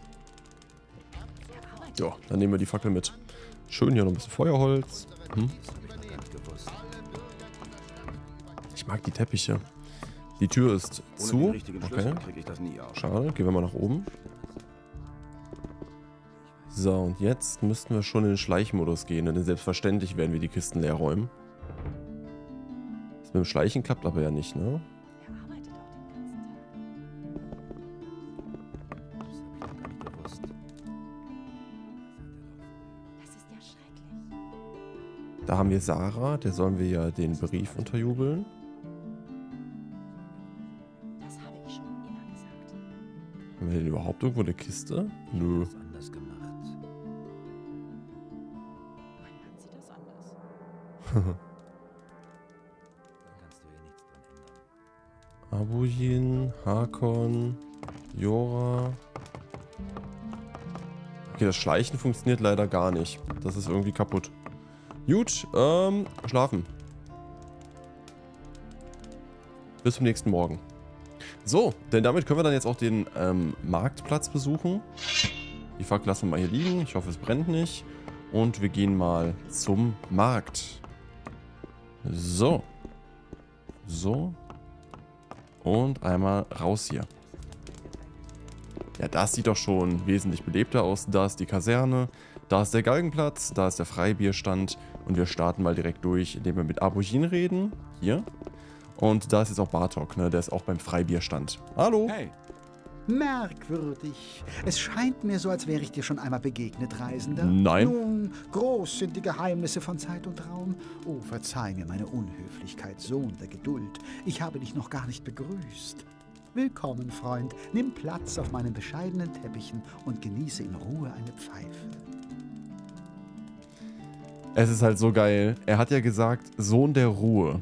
Ja, dann nehmen wir die Fackel mit. Schön hier noch ein bisschen Feuerholz. Hm. Ich mag die Teppiche. Die Tür ist Ohne zu. den richtigen Schlüssel Okay. krieg ich das nie aus. Schade, gehen wir mal nach oben. So, und jetzt müssten wir schon in den Schleichmodus gehen, denn selbstverständlich werden wir die Kisten leer räumen. Das mit dem Schleichen klappt aber ja nicht, ne? Da haben wir Sarah, der sollen wir ja den Brief unterjubeln. Das habe ich schon immer gesagt. Haben wir denn überhaupt irgendwo eine Kiste? Nö. Anders gemacht. Mein Mann sieht das anders. Dann kannst du hier nichts dran ändern. Abujin, Hakon, Jora. Okay, das Schleichen funktioniert leider gar nicht. Das ist irgendwie kaputt. Gut, ähm, schlafen. Bis zum nächsten Morgen. So, denn damit können wir dann jetzt auch den ähm, Marktplatz besuchen. Die Fackel lassen wir mal hier liegen. Ich hoffe, es brennt nicht. Und wir gehen mal zum Markt. So. So. Und einmal raus hier. Ja, das sieht doch schon wesentlich belebter aus. Da ist die Kaserne, da ist der Galgenplatz, da ist der Freibierstand. Und wir starten mal direkt durch, indem wir mit Abugin reden. Hier. Und da ist jetzt auch Bartok, ne? Der ist auch beim Freibierstand. Hallo. Hey. Merkwürdig. Es scheint mir so, als wäre ich dir schon einmal begegnet, Reisender. Nein. Nun, groß sind die Geheimnisse von Zeit und Raum. Oh, verzeih mir meine Unhöflichkeit, Sohn der Geduld. Ich habe dich noch gar nicht begrüßt. Willkommen, Freund. Nimm Platz auf meinen bescheidenen Teppichen und genieße in Ruhe eine Pfeife. Es ist halt so geil. Er hat ja gesagt, Sohn der Ruhe.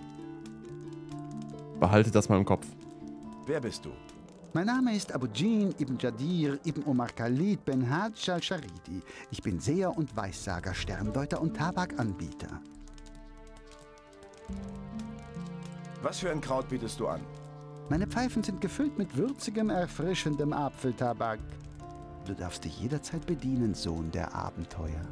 Behalte das mal im Kopf. Wer bist du? Mein Name ist Abugin ibn Jadir ibn Omar Khalid ben Hajj al-Sharidi. Ich bin Seher und Weissager, Sterndeuter und Tabakanbieter. Was für ein Kraut bietest du an? Meine Pfeifen sind gefüllt mit würzigem, erfrischendem Apfeltabak. Du darfst dich jederzeit bedienen, Sohn der Abenteuer.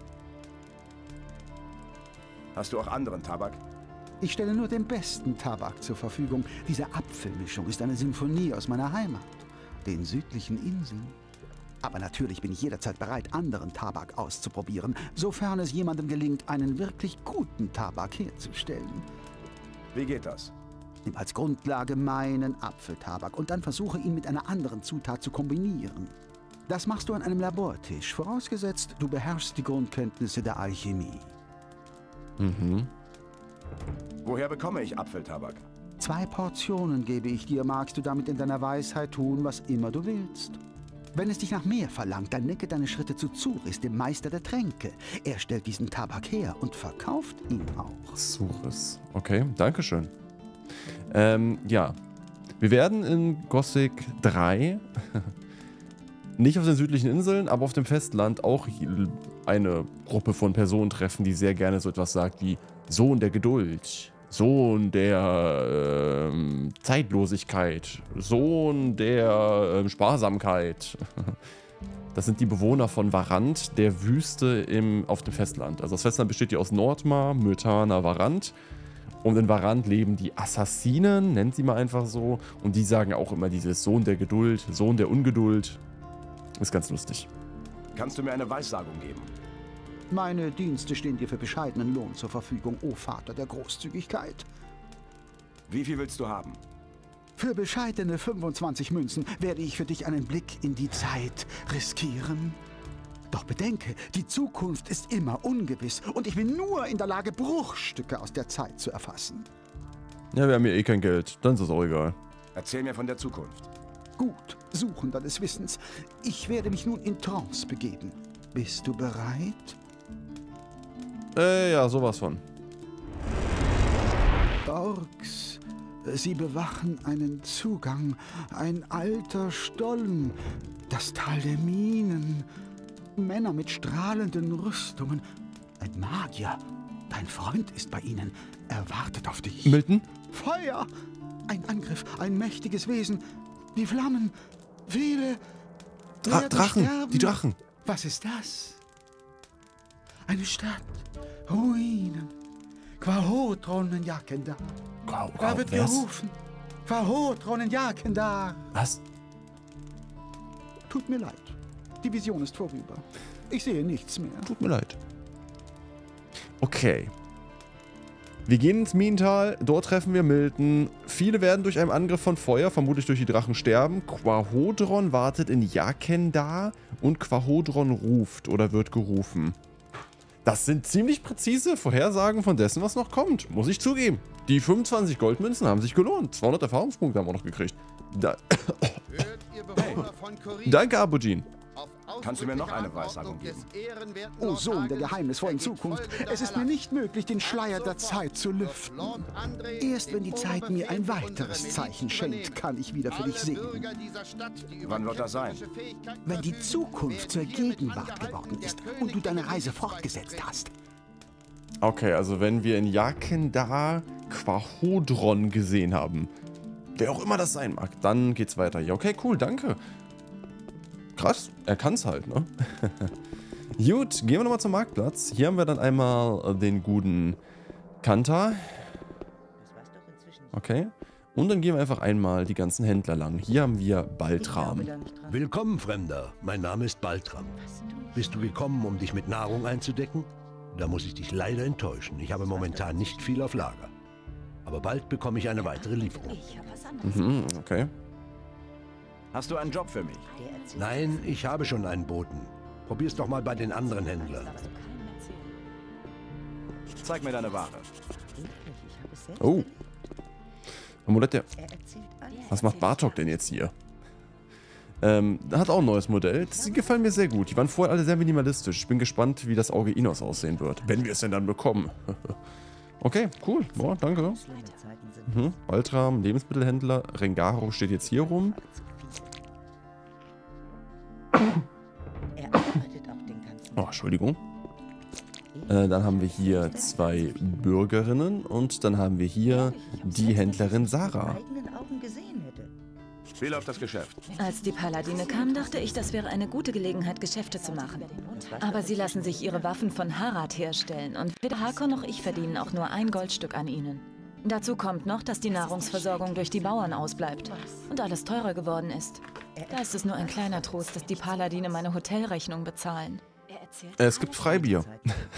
Hast du auch anderen Tabak? Ich stelle nur den besten Tabak zur Verfügung. Diese Apfelmischung ist eine Sinfonie aus meiner Heimat, den südlichen Inseln. Aber natürlich bin ich jederzeit bereit, anderen Tabak auszuprobieren, sofern es jemandem gelingt, einen wirklich guten Tabak herzustellen. Wie geht das? Nimm als Grundlage meinen Apfeltabak und dann versuche ihn mit einer anderen Zutat zu kombinieren. Das machst du an einem Labortisch, vorausgesetzt, du beherrschst die Grundkenntnisse der Alchemie. Mhm. Woher bekomme ich Apfeltabak? Zwei Portionen gebe ich dir, magst du damit in deiner Weisheit tun, was immer du willst. Wenn es dich nach mehr verlangt, dann lenke deine Schritte zu Zuris, dem Meister der Tränke. Er stellt diesen Tabak her und verkauft ihn auch. Zuris. Okay, dankeschön. Ähm, ja. Wir werden in Gothic drei nicht auf den südlichen Inseln, aber auf dem Festland auch eine Gruppe von Personen treffen, die sehr gerne so etwas sagt wie Sohn der Geduld, Sohn der ähm, Zeitlosigkeit, Sohn der ähm, Sparsamkeit. Das sind die Bewohner von Varant, der Wüste im, auf dem Festland. Also das Festland besteht hier aus Nordmar, Myrtana, Varant. Und in Varant leben die Assassinen, nennt sie mal einfach so. Und die sagen auch immer dieses Sohn der Geduld, Sohn der Ungeduld. Ist ganz lustig. Kannst du mir eine Weissagung geben? Meine Dienste stehen dir für bescheidenen Lohn zur Verfügung, o Vater der Großzügigkeit. Wie viel willst du haben? Für bescheidene fünfundzwanzig Münzen werde ich für dich einen Blick in die Zeit riskieren. Doch bedenke, die Zukunft ist immer ungewiss und ich bin nur in der Lage, Bruchstücke aus der Zeit zu erfassen. Ja, wir haben ja eh kein Geld, dann ist es auch egal. Erzähl mir von der Zukunft. Gut, Suchender des Wissens. Ich werde mich nun in Trance begeben. Bist du bereit? Äh, ja, sowas von. Orks, sie bewachen einen Zugang. Ein alter Stollen. Das Tal der Minen. Männer mit strahlenden Rüstungen. Ein Magier. Dein Freund ist bei ihnen. Er wartet auf dich. Milton? Feuer! Ein Angriff, ein mächtiges Wesen. Die Flammen. Viele. Dra Drachen, sterben. die Drachen. Was ist das? Eine Stadt. Ruinen. Quahotron Jakendar. Wow, wow, Da wird was? gerufen. Quahotron Jakendar. Was? Tut mir leid. Die Vision ist vorüber. Ich sehe nichts mehr. Tut mir leid. Okay. Wir gehen ins Minental, dort treffen wir Milton. Viele werden durch einen Angriff von Feuer, vermutlich durch die Drachen, sterben. Quahotron wartet in Jakendar und Quahotron ruft oder wird gerufen. Das sind ziemlich präzise Vorhersagen von dessen, was noch kommt, muss ich zugeben. Die fünfundzwanzig Goldmünzen haben sich gelohnt. zweihundert Erfahrungspunkte haben wir noch gekriegt. Da hey. Danke, Abugin. Kannst du mir noch eine Weissagung geben? O Sohn der geheimnisvollen Zukunft, es ist mir nicht möglich, den Schleier der Zeit zu lüften. Erst wenn die Zeit mir ein weiteres Zeichen schenkt, kann ich wieder für dich sehen. Wann wird das sein? Wenn die Zukunft zur Gegenwart geworden ist und du deine Reise fortgesetzt hast. Okay, also wenn wir in Jakendar Quahodron gesehen haben, wer auch immer das sein mag, dann geht's weiter. Ja, okay, cool, danke. Krass, er kann's halt, ne? Gut, gehen wir nochmal zum Marktplatz. Hier haben wir dann einmal den guten Kanta. Okay. Und dann gehen wir einfach einmal die ganzen Händler lang. Hier haben wir Baltram. Willkommen, Fremder. Mein Name ist Baltram. Bist du gekommen, um dich mit Nahrung einzudecken? Da muss ich dich leider enttäuschen. Ich habe momentan nicht viel auf Lager. Aber bald bekomme ich eine weitere Lieferung. Mhm, okay. Hast du einen Job für mich? Nein, ich habe schon einen Boten. Probier's doch mal bei den anderen Händlern. Zeig mir deine Ware. Oh. Amulett der... Was macht Bartok denn jetzt hier? Ähm, hat auch ein neues Modell. Die gefallen mir sehr gut. Die waren vorher alle sehr minimalistisch. Ich bin gespannt, wie das Auge Inos aussehen wird. Wenn wir es denn dann bekommen. Okay, cool. Boah, danke. Mhm. Baltram, Lebensmittelhändler. Rengaro steht jetzt hier rum. Oh, Entschuldigung. Äh, dann haben wir hier zwei Bürgerinnen und dann haben wir hier die Händlerin Sarah. Wie läuft das Geschäft? Als die Paladine kamen, dachte ich, das wäre eine gute Gelegenheit, Geschäfte zu machen. Aber sie lassen sich ihre Waffen von Harad herstellen und weder Hakon noch ich verdienen auch nur ein Goldstück an ihnen. Dazu kommt noch, dass die Nahrungsversorgung durch die Bauern ausbleibt und alles teurer geworden ist. Da ist es nur ein kleiner Trost, dass die Paladine meine Hotelrechnung bezahlen. Es gibt Freibier.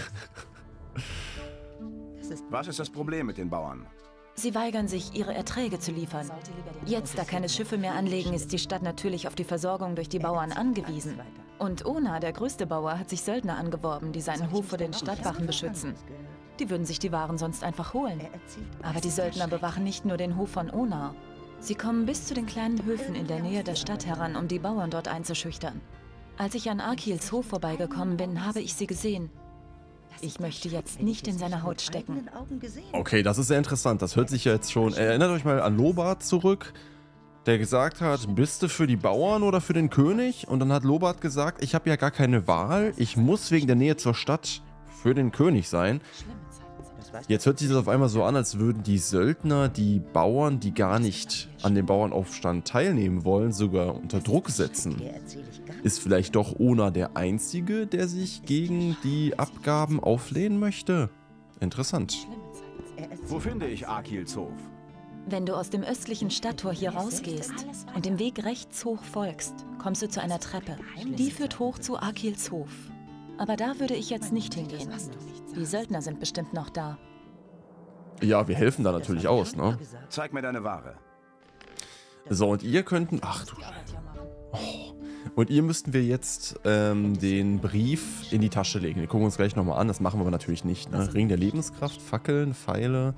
Was ist das Problem mit den Bauern? Sie weigern sich, ihre Erträge zu liefern. Jetzt, da keine Schiffe mehr anlegen, ist die Stadt natürlich auf die Versorgung durch die Bauern angewiesen. Und Ona, der größte Bauer, hat sich Söldner angeworben, die seinen Hof vor den Stadtwachen beschützen. Die würden sich die Waren sonst einfach holen. Aber die Söldner bewachen nicht nur den Hof von Ona. Sie kommen bis zu den kleinen Höfen in der Nähe der Stadt heran, um die Bauern dort einzuschüchtern. Als ich an Akils Hof vorbeigekommen bin, habe ich sie gesehen. Ich möchte jetzt nicht in seine Haut stecken. Okay, das ist sehr interessant. Das hört sich ja jetzt schon... Erinnert euch mal an Lobart zurück, der gesagt hat, bist du für die Bauern oder für den König? Und dann hat Lobart gesagt, ich habe ja gar keine Wahl. Ich muss wegen der Nähe zur Stadt für den König sein. Jetzt hört sich das auf einmal so an, als würden die Söldner die Bauern, die gar nicht an dem Bauernaufstand teilnehmen wollen, sogar unter Druck setzen. Ist vielleicht doch Ona der Einzige, der sich gegen die Abgaben auflehnen möchte? Interessant. Wo finde ich Akils Hof? Wenn du aus dem östlichen Stadttor hier rausgehst und dem Weg rechts hoch folgst, kommst du zu einer Treppe. Die führt hoch zu Akils Hof. Aber da würde ich jetzt nicht hingehen. Die Söldner sind bestimmt noch da. Ja, wir helfen da natürlich aus, ne? Zeig mir deine Ware. So, und ihr könnten... Ach du... Oh. Und ihr müssten wir jetzt ähm, den Brief in die Tasche legen. Wir gucken uns gleich nochmal an, das machen wir aber natürlich nicht, ne? Ring der Lebenskraft, Fackeln, Pfeile,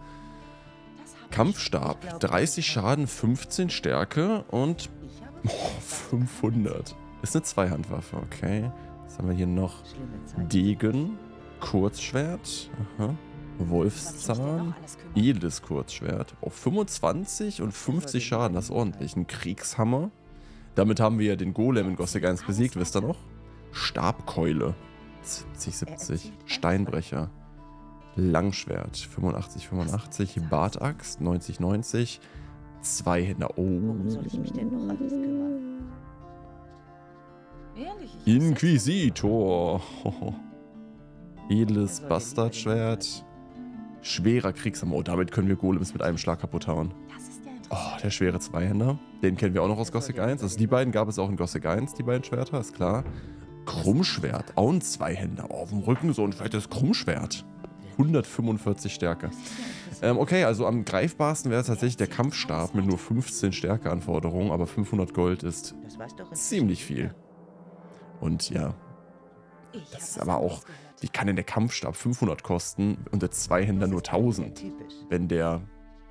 Kampfstab, dreißig Schaden, fünfzehn Stärke und oh, fünfhundert. Ist eine Zweihandwaffe, okay. Was haben wir hier noch? Degen, Kurzschwert, aha. Wolfszahn, edles Kurzschwert. Auf fünfundzwanzig und fünfzig Schaden, das ist ordentlich. Ein Kriegshammer. Damit haben wir ja den Golem in Gothic eins besiegt, wisst ihr noch? Stabkeule, siebzig, siebzig. Steinbrecher, Langschwert, fünfundachtzig, fünfundachtzig. Bartaxt, neunzig, neunzig. Zweihänder, oh. Worum soll ich mich denn noch alles kümmern? Inquisitor. Edles Bastardschwert. Schwerer Kriegshammer. Oh, damit können wir Golems mit einem Schlag kaputt hauen. Oh, der schwere Zweihänder. Den kennen wir auch noch aus Gothic eins. Also die beiden gab es auch in Gothic eins, die beiden Schwerter, ist klar. Krummschwert, auch ein Zweihänder. Oh, auf dem Rücken so ein fettes Krummschwert. hundertfünfundvierzig Stärke. Ähm, okay, also am greifbarsten wäre tatsächlich der Kampfstab mit nur fünfzehn Stärkeanforderungen, aber fünfhundert Gold ist ziemlich viel. Und ja, das ist aber auch, wie kann denn der Kampfstab fünfhundert kosten und der Zweihänder nur tausend? Wenn der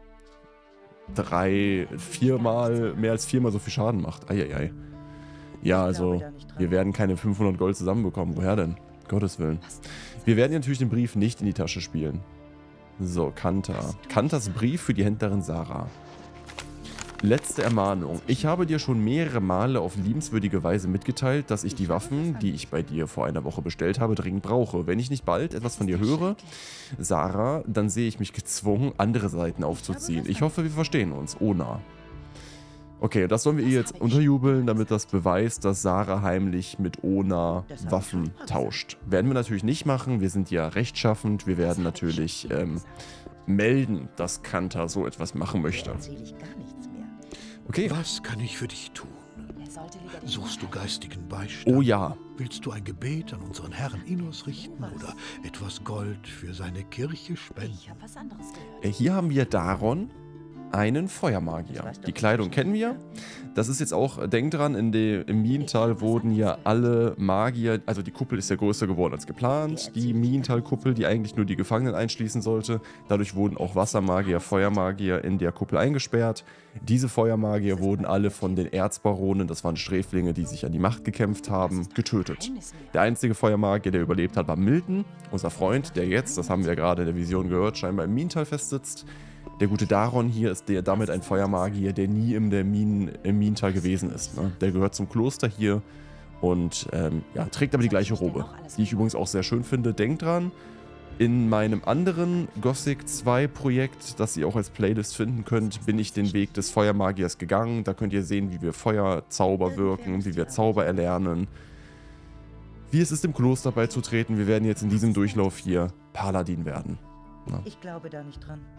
drei, viermal, mehr als viermal so viel Schaden macht. Eieiei. Ja, also, wir werden keine fünfhundert Gold zusammenbekommen. Woher denn? Gottes Willen. Wir werden natürlich den Brief nicht in die Tasche spielen. So, Kanta. Kantas Brief für die Händlerin Sarah. Letzte Ermahnung. Ich habe dir schon mehrere Male auf liebenswürdige Weise mitgeteilt, dass ich die Waffen, die ich bei dir vor einer Woche bestellt habe, dringend brauche. Wenn ich nicht bald etwas von dir höre, Sarah, dann sehe ich mich gezwungen, andere Seiten aufzuziehen. Ich hoffe, wir verstehen uns. Ona. Okay, das sollen wir ihr jetzt unterjubeln, damit das beweist, dass Sarah heimlich mit Ona Waffen tauscht. Werden wir natürlich nicht machen. Wir sind ja rechtschaffend. Wir werden natürlich ähm, melden, dass Kanter so etwas machen möchte. Okay. Was kann ich für dich tun? Suchst du geistigen Beistand? Oh ja. Willst du ein Gebet an unseren Herrn Innos richten oder etwas Gold für seine Kirche spenden? Äh, Hier haben wir Daron, einen Feuermagier. Die Kleidung kennen wir. Das ist jetzt auch, denk dran, in de, im Miental wurden ja alle Magier, also die Kuppel ist ja größer geworden als geplant, die Miental-Kuppel, die eigentlich nur die Gefangenen einschließen sollte. Dadurch wurden auch Wassermagier, Feuermagier in der Kuppel eingesperrt. Diese Feuermagier wurden alle von den Erzbaronen, das waren Sträflinge, die sich an die Macht gekämpft haben, getötet. Der einzige Feuermagier, der überlebt hat, war Milton, unser Freund, der jetzt, das haben wir ja gerade in der Vision gehört, scheinbar im Miental festsitzt. Der gute Daron hier ist der damit ein Feuermagier, der nie im, der Minen, im Miental gewesen ist. Ne? Der gehört zum Kloster hier und ähm, ja, trägt aber die gleiche Robe, die ich übrigens auch sehr schön finde. Denkt dran, in meinem anderen Gothic zwei Projekt, das ihr auch als Playlist finden könnt, bin ich den Weg des Feuermagiers gegangen. Da könnt ihr sehen, wie wir Feuerzauber wirken, wie wir Zauber erlernen, wie es ist, dem Kloster beizutreten. Wir werden jetzt in diesem Durchlauf hier Paladin werden. Na? Ich glaube da nicht dran.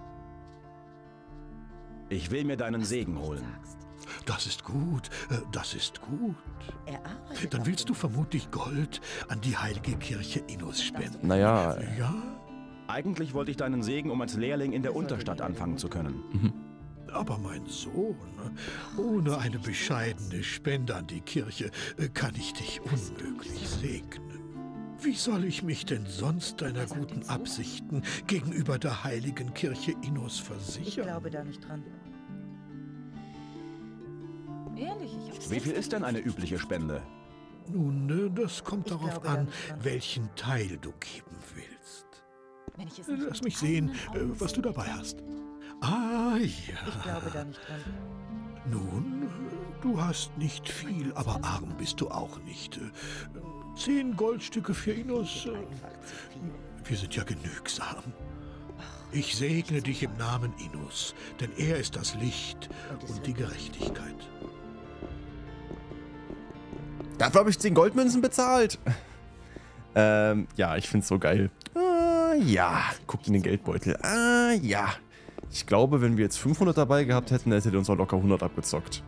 Ich will mir deinen Segen holen. Das ist gut, das ist gut. Dann willst du vermutlich Gold an die heilige Kirche Innos spenden. Naja. Ja? Eigentlich wollte ich deinen Segen, um als Lehrling in der Unterstadt anfangen zu können. Mhm. Aber mein Sohn, ohne eine bescheidene Spende an die Kirche kann ich dich unmöglich segnen. Wie soll ich mich denn sonst deiner guten Absichten gegenüber der heiligen Kirche Innos versichern? Ich glaube da nicht dran. Ehrlich, ich Wie viel ist denn eine übliche Spende? Nun, das kommt darauf an, welchen Teil du geben willst. Wenn ich es nicht Lass mich sehen, was du dabei hast. Ah, ja. Ich glaube da nicht dran. Nun, du hast nicht viel, aber arm bist du auch nicht. Zehn Goldstücke für Innos. Wir sind ja genügsam. Ich segne dich im Namen Innos, denn er ist das Licht und die Gerechtigkeit. Dafür habe ich zehn Goldmünzen bezahlt. ähm, ja, ich finde es so geil. Ah, ja. Guckt in den Geldbeutel. Ah, ja. Ich glaube, wenn wir jetzt fünfhundert dabei gehabt hätten, hätte der uns auch locker hundert abgezockt.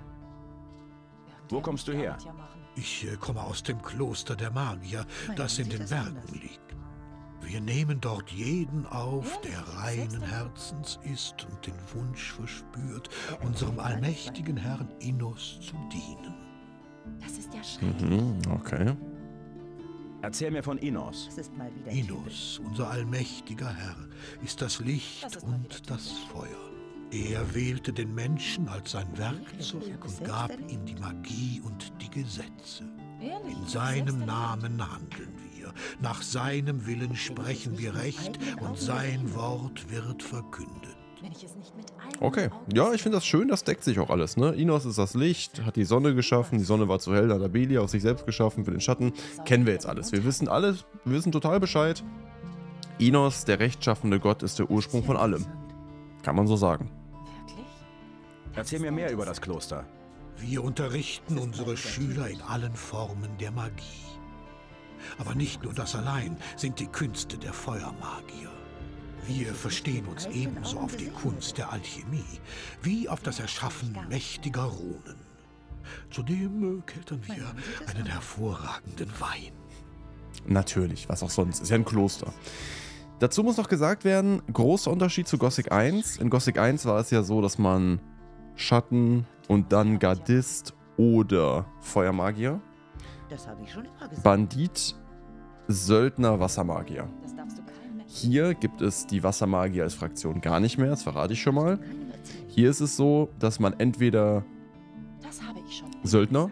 Wo kommst du her? Ich äh, komme aus dem Kloster der Magier, das in den Bergen liegt. Wir nehmen dort jeden auf, der reinen Herzens ist und den Wunsch verspürt, unserem allmächtigen Herrn Innos zu dienen. Das ist ja schrecklich. Mhm, okay. Erzähl mir von Innos. Innos, unser allmächtiger Herr, ist das Licht Das ist und das Feuer. Er wählte den Menschen als sein Werkzeug und gab ihm die Magie und die Gesetze. Ehrlich, In seinem Namen handeln wir. Nach seinem Willen sprechen wir Recht und sein Wort wird verkündet. wenn ich es nicht mit eigenen Okay. Augen Ja, ich finde das schön, das deckt sich auch alles, ne? Innos ist das Licht, hat die Sonne geschaffen, die Sonne war zu hell, da hat Abelia aus sich selbst geschaffen für den Schatten. Kennen wir jetzt alles. Wir wissen alles, wir wissen total Bescheid. Innos, der rechtschaffende Gott, ist der Ursprung von allem. Kann man so sagen. Wirklich? Erzähl mir mehr über das Kloster. Wir unterrichten unsere Schüler in allen Formen der Magie. Aber nicht nur das allein sind die Künste der Feuermagier. Wir verstehen uns ebenso auf die Kunst der Alchemie, wie auf das Erschaffen mächtiger Runen. Zudem äh, keltern wir einen hervorragenden Wein. Natürlich, was auch sonst. Ist ja ein Kloster. Dazu muss noch gesagt werden, großer Unterschied zu Gothic eins. In Gothic eins war es ja so, dass man Schatten und dann Gardist oder Feuermagier, Das habe ich schon immer gesagt. Bandit, Söldner, Wassermagier. Das darfst du keinem Menschen. Hier gibt es die Wassermagier als Fraktion gar nicht mehr, das verrate ich schon mal. Hier ist es so, dass man entweder Das habe ich schon. Söldner,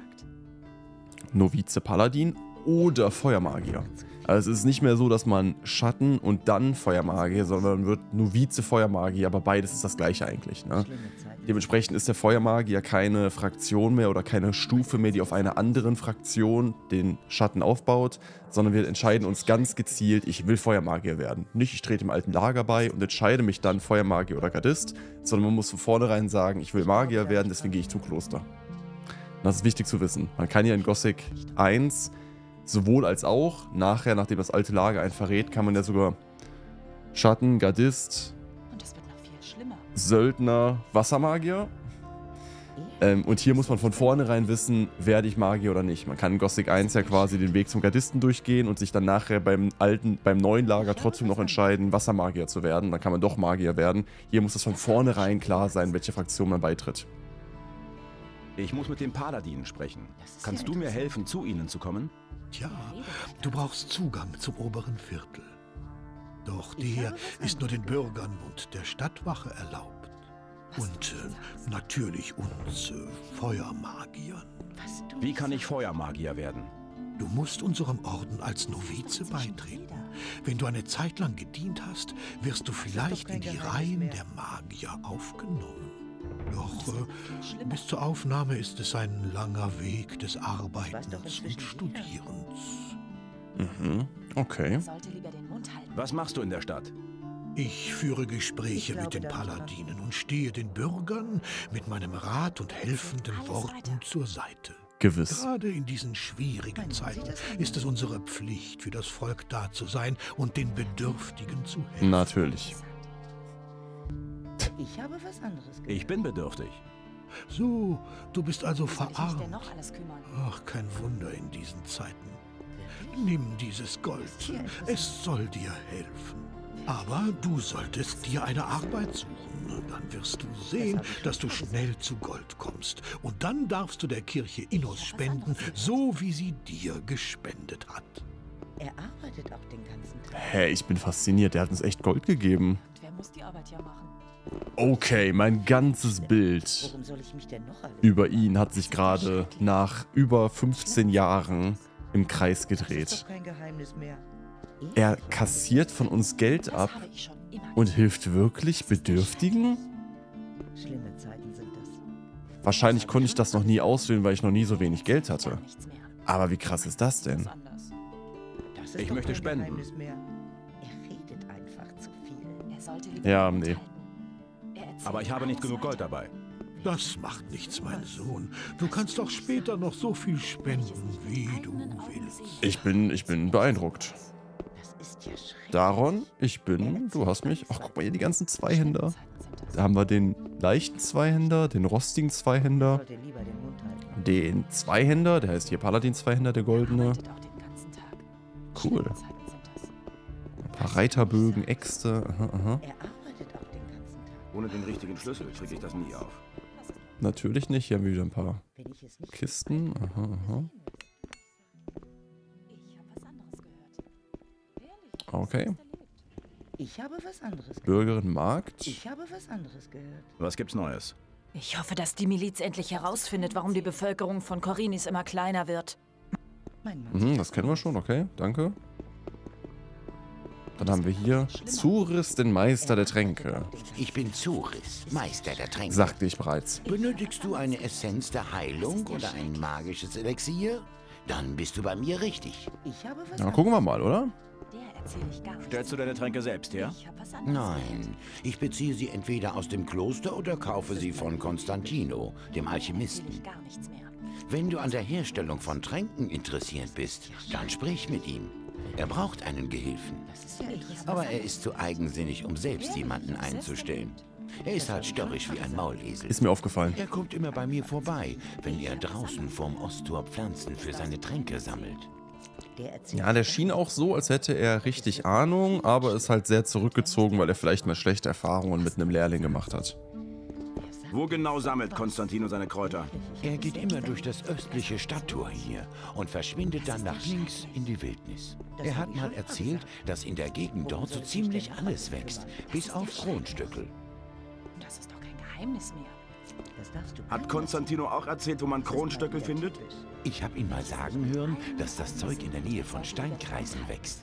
Novize Paladin oder Feuermagier. Also es ist nicht mehr so, dass man Schatten und dann Feuermagier, sondern man wird Novize Feuermagier, aber beides ist das gleiche eigentlich. Ne? Dementsprechend ist der Feuermagier keine Fraktion mehr oder keine Stufe mehr, die auf einer anderen Fraktion den Schatten aufbaut, sondern wir entscheiden uns ganz gezielt, ich will Feuermagier werden. Nicht, ich trete im alten Lager bei und entscheide mich dann Feuermagier oder Gardist, sondern man muss von vornherein sagen, ich will Magier werden, deswegen gehe ich zum Kloster. Das ist wichtig zu wissen. Man kann ja in Gothic eins sowohl als auch, nachher, nachdem das alte Lager einen verrät, kann man ja sogar Schatten, Gardist, Söldner, Wassermagier. Ähm, und hier muss man von vornherein wissen, werde ich Magier oder nicht. Man kann in Gothic eins ja quasi den Weg zum Gardisten durchgehen und sich dann nachher beim alten, beim neuen Lager trotzdem noch entscheiden, Wassermagier zu werden. Dann kann man doch Magier werden. Hier muss es von vornherein klar sein, welche Fraktion man beitritt. Ich muss mit den Paladinen sprechen. Kannst du mir helfen, zu ihnen zu kommen? Tja, du brauchst Zugang zum oberen Viertel. Doch der ist nur den Bürgern und der Stadtwache erlaubt. Und äh, natürlich uns äh, Feuermagiern. Wie kann ich Feuermagier werden? Du musst unserem Orden als Novize beitreten. Wenn du eine Zeit lang gedient hast, wirst du vielleicht in die Reihen der Magier aufgenommen. Doch äh, bis zur Aufnahme ist es ein langer Weg des Arbeitens und Studierens. Mhm, okay. Was machst du in der Stadt? Ich führe Gespräche mit den Paladinen und stehe den Bürgern mit meinem Rat und helfenden Worten zur Seite. Gewiss. Gerade in diesen schwierigen Zeiten ist es unsere Pflicht, für das Volk da zu sein und den Bedürftigen zu helfen. Natürlich. Ich habe was anderes gehört. Ich bin bedürftig. So, du bist also verarmt. Ach, kein Wunder in diesen Zeiten. Nimm dieses Gold. Es soll dir helfen. Aber du solltest dir eine Arbeit suchen. Dann wirst du sehen, dass du schnell zu Gold kommst. Und dann darfst du der Kirche Innos spenden, so wie sie dir gespendet hat. Er arbeitet auch den ganzen Tag. Hä, ich bin fasziniert. Der hat uns echt Gold gegeben. Und wer muss die Arbeit ja machen? Okay, mein ganzes Bild Worum soll ich mich denn noch alles über ihn hat sich gerade nach über fünfzehn Jahren im Kreis gedreht. Das ist doch kein Geheimnis mehr. Er kassiert von uns Geld ab und hilft wirklich Bedürftigen? Schlimme Zeiten sind das. Wahrscheinlich konnte ich das noch nie auswählen, weil ich noch nie so wenig Geld hatte. Aber wie krass ist das denn? Das ist Ich doch möchte kein spenden. Geheimnis mehr. Er redet einfach zu viel. Er sollte lieber Ja, den nee. Mund halten. Er erzählt Aber ich habe nicht alles genug Gold weiter. dabei. Das macht nichts, mein Sohn. Du kannst doch später noch so viel spenden, wie du willst. Ich bin, ich bin beeindruckt. Daron, ich bin, du hast mich. Ach, guck mal hier, die ganzen Zweihänder. Da haben wir den leichten Zweihänder, den rostigen Zweihänder, den Zweihänder, der heißt hier Paladin-Zweihänder, der goldene. Cool. Ein paar Reiterbögen, Äxte. Aha, aha. Ohne den richtigen Schlüssel kriege ich das nie auf. Natürlich nicht. Hier haben wir wieder ein paar Kisten. Aha, aha. Okay. Ich habe was anderes gehört. Bürgerin Markt. Ich habe was anderes gehört. Was gibt's Neues? Ich hoffe, dass die Miliz endlich herausfindet, warum die Bevölkerung von Korinis immer kleiner wird. Mhm, das kennen wir schon, okay, danke. Dann haben wir hier Zuris, den Meister der Tränke. Ich bin Zuris, Meister der Tränke. Sagte ich bereits. Benötigst du eine Essenz der Heilung oder ein magisches Elixier? Dann bist du bei mir richtig. Ich habe was Na, gucken wir mal, oder? Stellst du deine Tränke selbst her? Nein, ich beziehe sie entweder aus dem Kloster oder kaufe sie von Konstantino, dem Alchemisten. Wenn du an der Herstellung von Tränken interessiert bist, dann sprich mit ihm. Er braucht einen Gehilfen. Aber er ist zu eigensinnig, um selbst jemanden einzustellen. Er ist halt störrisch wie ein Maulesel. Ist mir aufgefallen. Er kommt immer bei mir vorbei, wenn er draußen vorm Osttor Pflanzen für seine Tränke sammelt. Ja, der schien auch so, als hätte er richtig Ahnung, aber ist halt sehr zurückgezogen, weil er vielleicht mal schlechte Erfahrungen mit einem Lehrling gemacht hat. Wo genau sammelt Konstantino seine Kräuter? Er geht immer durch das östliche Stadttor hier und verschwindet dann nach links in die Wildnis. Er hat mal erzählt, dass in der Gegend dort so ziemlich alles wächst, bis auf Kronstöckel. Das ist doch kein Geheimnis mehr. Hat Konstantino auch erzählt, wo man Kronstöckel findet? Ich habe ihn mal sagen hören, dass das Zeug in der Nähe von Steinkreisen wächst.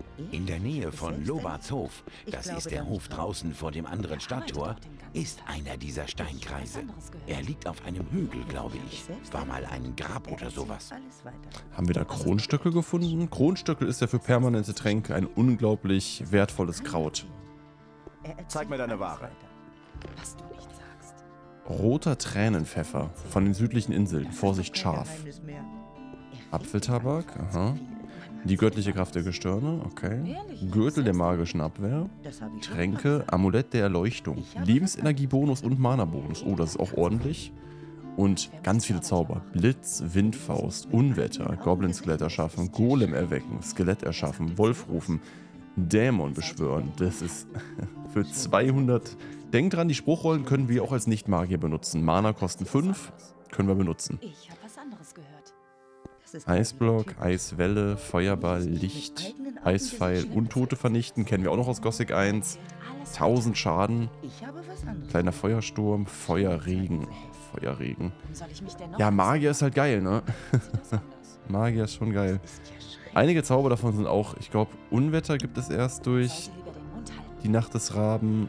In der Nähe von Lobarts Hof, das ist der Hof draußen vor dem anderen Stadttor, ist einer dieser Steinkreise. Er liegt auf einem Hügel, glaube ich. War mal ein Grab oder sowas. Haben wir da Kronstöckel gefunden? Kronstöckel ist ja für permanente Tränke ein unglaublich wertvolles Kraut. Zeig mir deine Ware. Was du nicht sagst. Roter Tränenpfeffer von den südlichen Inseln. Vorsicht, scharf. Apfeltabak, aha. Die göttliche Kraft der Gestirne, okay. Gürtel der magischen Abwehr. Tränke, Amulett der Erleuchtung. Lebensenergiebonus und Mana-Bonus. Oh, das ist auch ordentlich. Und ganz viele Zauber. Blitz, Windfaust, Unwetter, Goblin-Skelett erschaffen, Golem erwecken, Skelett erschaffen, Wolf rufen, Dämon beschwören. Das ist für zweihundert. Denkt dran, die Spruchrollen können wir auch als Nicht-Magier benutzen. Mana kosten fünf, können wir benutzen. Ich habe was anderes gehört. Eisblock, Eiswelle, Feuerball, Licht, Eispfeil, Untote vernichten, kennen wir auch noch aus Gothic eins. tausend Schaden, kleiner Feuersturm, Feuerregen. Feuerregen. Ja, Magier ist halt geil, ne? Magier ist schon geil. Einige Zauber davon sind auch, ich glaube, Unwetter gibt es erst durch die Nacht des Raben.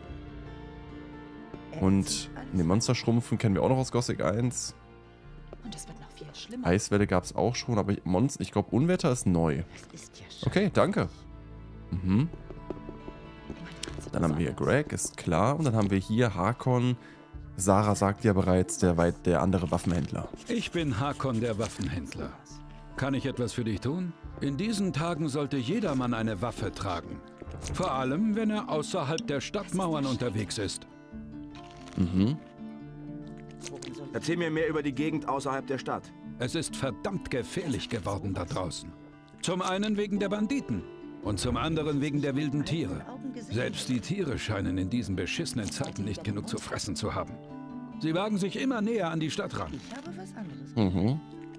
Und ne, Monsterschrumpfen kennen wir auch noch aus Gothic eins. Und es wird noch viel schlimmer. Eiswelle gab es auch schon, aber Monster, ich glaube, Unwetter ist neu. Okay, danke. Mhm. Dann haben wir hier Greg, ist klar. Und dann haben wir hier Hakon. Sarah sagt ja bereits, der, weit, der andere Waffenhändler. Ich bin Hakon, der Waffenhändler. Kann ich etwas für dich tun? In diesen Tagen sollte jedermann eine Waffe tragen. Vor allem, wenn er außerhalb der Stadtmauern unterwegs ist. Mhm. Erzähl mir mehr über die Gegend außerhalb der Stadt. Es ist verdammt gefährlich geworden da draußen. Zum einen wegen der Banditen und zum anderen wegen der wilden Tiere. Selbst die Tiere scheinen in diesen beschissenen Zeiten nicht genug zu fressen zu haben. Sie wagen sich immer näher an die Stadt ran. Mhm.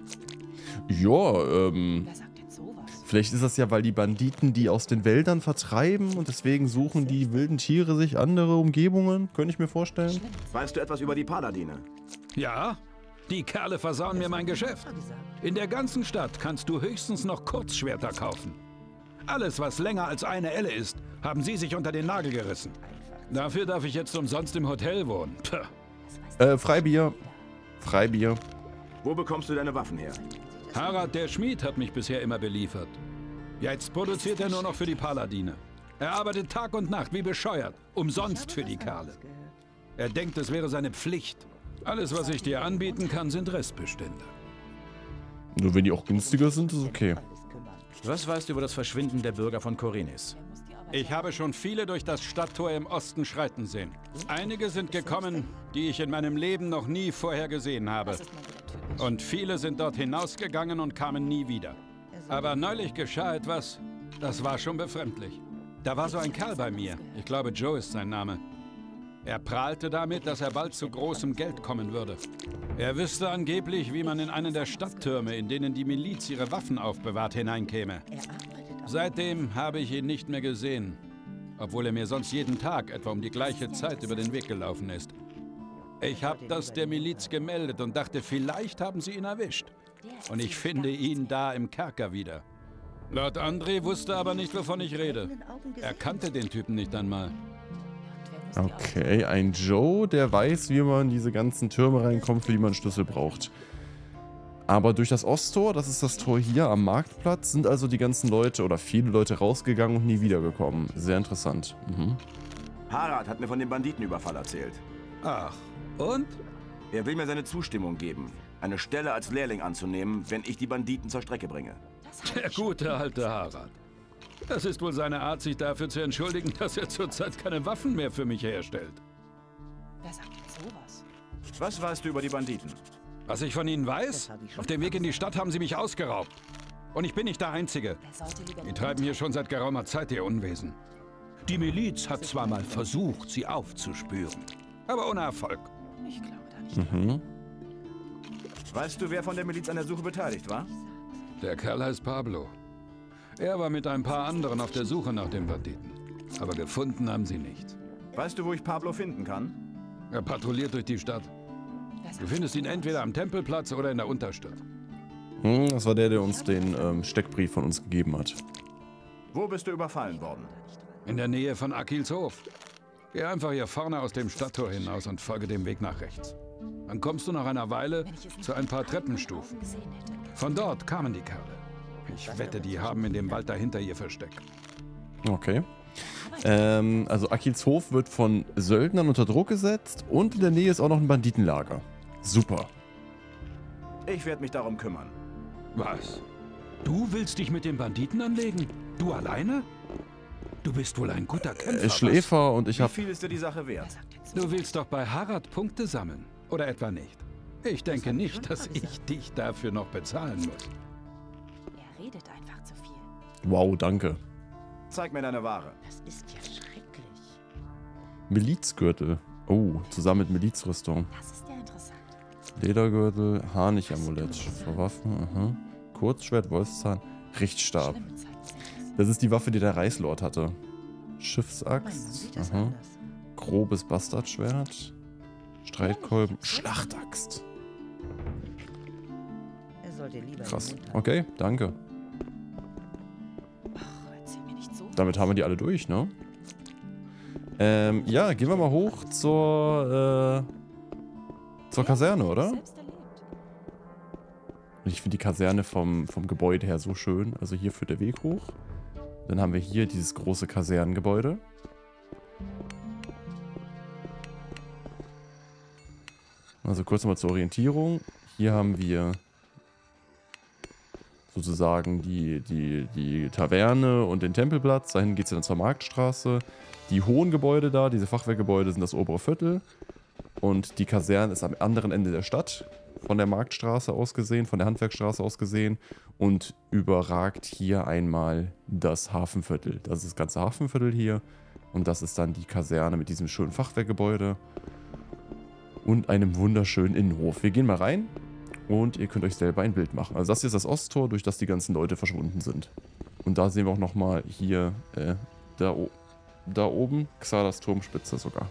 Ja, ähm... vielleicht ist das ja, weil die Banditen die aus den Wäldern vertreiben und deswegen suchen die wilden Tiere sich andere Umgebungen. Könnte ich mir vorstellen. Weißt du etwas über die Paladine? Ja, die Kerle versauen mir mein Geschäft. In der ganzen Stadt kannst du höchstens noch Kurzschwerter kaufen. Alles, was länger als eine Elle ist, haben sie sich unter den Nagel gerissen. Dafür darf ich jetzt umsonst im Hotel wohnen. Puh. Äh, Freibier. Freibier. Wo bekommst du deine Waffen her? Harald, der Schmied, hat mich bisher immer beliefert. Jetzt produziert er nur noch für die Paladine. Er arbeitet Tag und Nacht wie bescheuert. Umsonst für die Kerle. Er denkt, es wäre seine Pflicht. Alles, was ich dir anbieten kann, sind Restbestände. Nur wenn die auch günstiger sind, ist okay. Was weißt du über das Verschwinden der Bürger von Korinis? Ich habe schon viele durch das Stadttor im Osten schreiten sehen. Einige sind gekommen, die ich in meinem Leben noch nie vorher gesehen habe. Und viele sind dort hinausgegangen und kamen nie wieder. Aber neulich geschah etwas, das war schon befremdlich. Da war so ein Kerl bei mir, ich glaube Joe ist sein Name. Er prahlte damit, dass er bald zu großem Geld kommen würde. Er wüsste angeblich, wie man in einen der Stadttürme, in denen die Miliz ihre Waffen aufbewahrt, hineinkäme. Seitdem habe ich ihn nicht mehr gesehen, obwohl er mir sonst jeden Tag etwa um die gleiche Zeit über den Weg gelaufen ist. Ich habe das der Miliz gemeldet und dachte, vielleicht haben sie ihn erwischt. Und ich finde ihn da im Kerker wieder. Lord André wusste aber nicht, wovon ich rede. Er kannte den Typen nicht einmal. Okay, ein Joe, der weiß, wie man in diese ganzen Türme reinkommt, für die man einen Schlüssel braucht. Aber durch das Osttor, das ist das Tor hier am Marktplatz, sind also die ganzen Leute oder viele Leute rausgegangen und nie wiedergekommen. Sehr interessant. Mhm. Harald hat mir von dem Banditenüberfall erzählt. Ach, und? Er will mir seine Zustimmung geben, eine Stelle als Lehrling anzunehmen, wenn ich die Banditen zur Strecke bringe. Der gute alte Harald. Das ist wohl seine Art, sich dafür zu entschuldigen, dass er zurzeit keine Waffen mehr für mich herstellt. Wer sagt denn sowas? Was weißt du über die Banditen? Was ich von ihnen weiß? Auf dem Weg in die Stadt haben sie mich ausgeraubt. Und ich bin nicht der Einzige. Die treiben hier schon seit geraumer Zeit ihr Unwesen. Die Miliz hat zwar mal versucht, sie aufzuspüren, aber ohne Erfolg. Ich glaube da nicht. Mhm. Weißt du, wer von der Miliz an der Suche beteiligt war? Der Kerl heißt Pablo. Er war mit ein paar anderen auf der Suche nach den Banditen. Aber gefunden haben sie nichts. Weißt du, wo ich Pablo finden kann? Er patrouilliert durch die Stadt. Du findest ihn entweder am Tempelplatz oder in der Unterstadt. Hm, das war der, der uns den ähm, Steckbrief von uns gegeben hat. Wo bist du überfallen worden? In der Nähe von Akils Hof. Geh einfach hier vorne aus dem Stadttor hinaus und folge dem Weg nach rechts. Dann kommst du nach einer Weile zu ein paar Treppenstufen. Von dort kamen die Kerle. Ich wette, die haben in dem Wald dahinter ihr Versteck. Okay. Ähm, also Akils Hof wird von Söldnern unter Druck gesetzt und in der Nähe ist auch noch ein Banditenlager. Super. Ich werde mich darum kümmern. Was? Du willst dich mit den Banditen anlegen? Du alleine? Du bist wohl ein guter Kämpfer. Äh, Schläfer und ich hab... Wie viel ist dir die Sache wert? Du willst doch bei Harald Punkte sammeln. Oder etwa nicht? Ich denke nicht, dass ich dich dafür noch bezahlen muss. Er redet einfach zu viel. Wow, danke. Zeig mir deine Ware. Das ist ja schrecklich. Milizgürtel. Oh, zusammen mit Milizrüstung. Das ist ja interessant. Ledergürtel, Harnichamulett. Verwaffen, aha. Kurzschwert, Wolfszahn, Richtstab. Das ist die Waffe, die der Reichslord hatte. Schiffsaxt, aha. Grobes Bastardschwert. Streitkolben, Schlachtaxt. Er sollte lieber Krass. Okay, danke. Damit haben wir die alle durch, ne? Ähm, ja, gehen wir mal hoch zur, äh, zur Kaserne, oder? Und ich finde die Kaserne vom, vom Gebäude her so schön. Also hier führt der Weg hoch. Dann haben wir hier dieses große Kasernengebäude. Also kurz nochmal zur Orientierung. Hier haben wir sozusagen die, die, die Taverne und den Tempelplatz. Dahin geht es dann zur Marktstraße. Die hohen Gebäude da, diese Fachwerkgebäude, sind das obere Viertel. Und die Kaserne ist am anderen Ende der Stadt, von der Marktstraße aus gesehen, von der Handwerksstraße aus gesehen. Und überragt hier einmal das Hafenviertel. Das ist das ganze Hafenviertel hier. Und das ist dann die Kaserne mit diesem schönen Fachwerkgebäude. Und einem wunderschönen Innenhof. Wir gehen mal rein und ihr könnt euch selber ein Bild machen. Also das hier ist das Osttor, durch das die ganzen Leute verschwunden sind. Und da sehen wir auch nochmal hier, äh, da, da oben, Xardas Turmspitze sogar.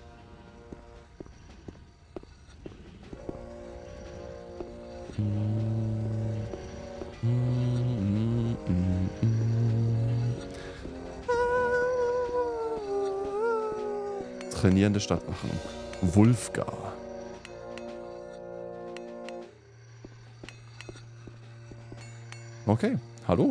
Trainierende Stadtwachen. Wulfgar. Okay, hallo.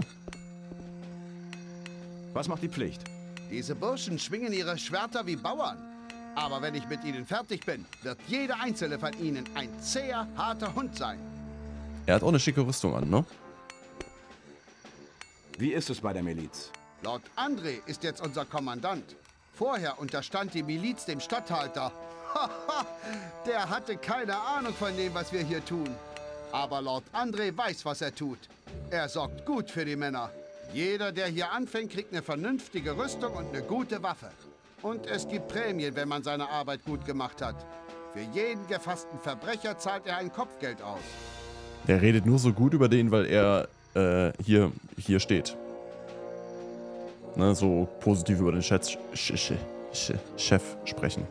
Was macht die Pflicht? Diese Burschen schwingen ihre Schwerter wie Bauern. Aber wenn ich mit ihnen fertig bin, wird jeder einzelne von ihnen ein zäher, harter Hund sein. Er hat auch eine schicke Rüstung an, ne? Wie ist es bei der Miliz? Lord André ist jetzt unser Kommandant. Vorher unterstand die Miliz dem Statthalter. Der hatte keine Ahnung von dem, was wir hier tun. Aber Lord André weiß, was er tut. Er sorgt gut für die Männer. Jeder, der hier anfängt, kriegt eine vernünftige Rüstung und eine gute Waffe. Und es gibt Prämien, wenn man seine Arbeit gut gemacht hat. Für jeden gefassten Verbrecher zahlt er ein Kopfgeld aus. Der redet nur so gut über den, weil er äh, hier, hier steht. Ne, so positiv über den Chef, Chef sprechen.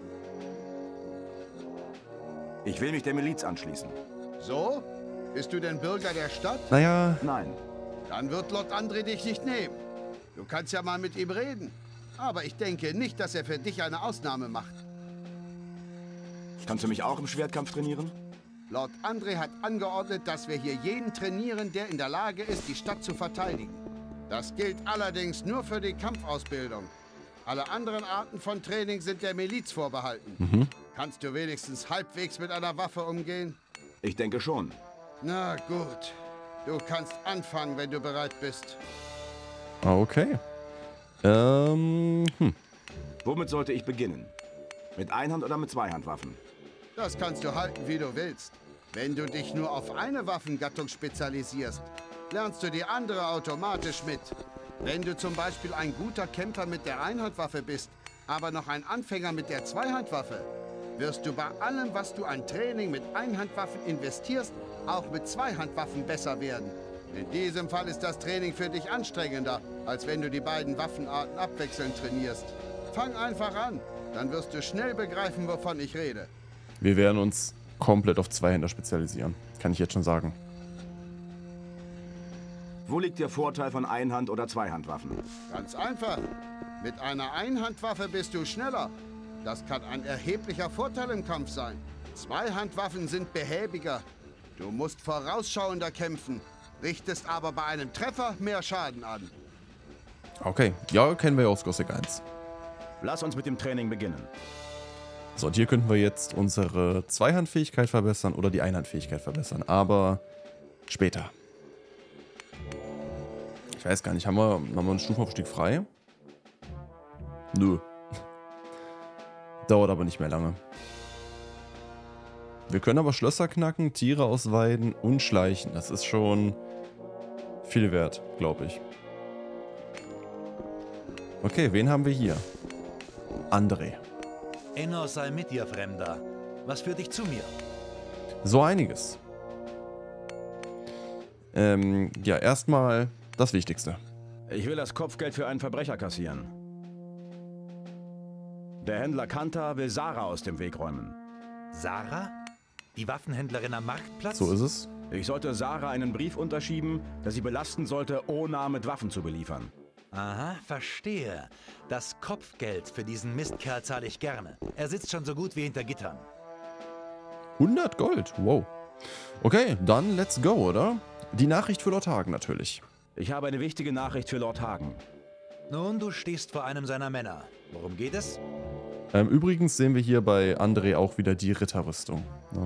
Ich will mich der Miliz anschließen. So? Bist du denn Bürger der Stadt? Naja. Nein. Dann wird Lord André dich nicht nehmen. Du kannst ja mal mit ihm reden. Aber ich denke nicht, dass er für dich eine Ausnahme macht. Kannst du mich auch im Schwertkampf trainieren? Lord André hat angeordnet, dass wir hier jeden trainieren, der in der Lage ist, die Stadt zu verteidigen. Das gilt allerdings nur für die Kampfausbildung. Alle anderen Arten von Training sind der Miliz vorbehalten. Mhm. Kannst du wenigstens halbwegs mit einer Waffe umgehen? Ich denke schon. Na gut. Du kannst anfangen, wenn du bereit bist. Okay. Ähm, hm. Womit sollte ich beginnen? Mit Einhand- oder mit Zweihandwaffen? Das kannst du halten, wie du willst. Wenn du dich nur auf eine Waffengattung spezialisierst, lernst du die andere automatisch mit. Wenn du zum Beispiel ein guter Kämpfer mit der Einhandwaffe bist, aber noch ein Anfänger mit der Zweihandwaffe, wirst du bei allem, was du an Training mit Einhandwaffen investierst, auch mit Zweihandwaffen besser werden. In diesem Fall ist das Training für dich anstrengender, als wenn du die beiden Waffenarten abwechselnd trainierst. Fang einfach an, dann wirst du schnell begreifen, wovon ich rede. Wir werden uns komplett auf Zweihänder spezialisieren. Kann ich jetzt schon sagen. Wo liegt der Vorteil von Einhand- oder Zweihandwaffen? Ganz einfach. Mit einer Einhandwaffe bist du schneller. Das kann ein erheblicher Vorteil im Kampf sein. Zweihandwaffen sind behäbiger. Du musst vorausschauender kämpfen, richtest aber bei einem Treffer mehr Schaden an. Okay, ja, kennen wir ja aus Gothic eins. Lass uns mit dem Training beginnen. So, und hier könnten wir jetzt unsere Zweihandfähigkeit verbessern oder die Einhandfähigkeit verbessern, aber später. Ich weiß gar nicht, haben wir, haben wir einen Stufenaufstieg frei? Nö. Dauert aber nicht mehr lange. Wir können aber Schlösser knacken, Tiere ausweiden und schleichen. Das ist schon viel wert, glaube ich. Okay, wen haben wir hier? André. Enos sei mit dir, Fremder. Was führt dich zu mir? So einiges. Ähm, ja, erstmal das Wichtigste. Ich will das Kopfgeld für einen Verbrecher kassieren. Der Händler Kanta will Sarah aus dem Weg räumen. Sarah? Die Waffenhändlerin am Marktplatz? So ist es. Ich sollte Sarah einen Brief unterschieben, der sie belasten sollte, Ona mit Waffen zu beliefern. Aha, verstehe. Das Kopfgeld für diesen Mistkerl zahle ich gerne. Er sitzt schon so gut wie hinter Gittern. hundert Gold, wow. Okay, dann let's go, oder? Die Nachricht für Lord Hagen natürlich. Ich habe eine wichtige Nachricht für Lord Hagen. Nun, du stehst vor einem seiner Männer. Worum geht es? Ähm, übrigens sehen wir hier bei André auch wieder die Ritterrüstung. Ne?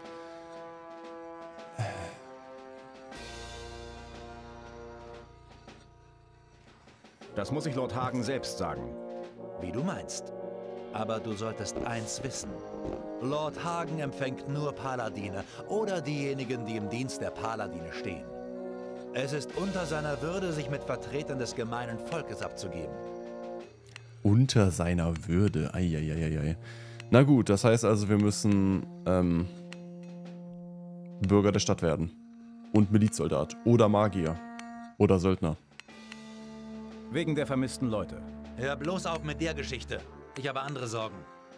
Das muss ich Lord Hagen selbst sagen. Wie du meinst. Aber du solltest eins wissen. Lord Hagen empfängt nur Paladine oder diejenigen, die im Dienst der Paladine stehen. Es ist unter seiner Würde, sich mit Vertretern des gemeinen Volkes abzugeben. Unter seiner Würde. Eieieiei. Na gut, das heißt also, wir müssen ähm, Bürger der Stadt werden. Und Milizsoldat. Oder Magier. Oder Söldner. Wegen der vermissten Leute. Hör bloß auf mit der Geschichte. Ich habe andere Sorgen.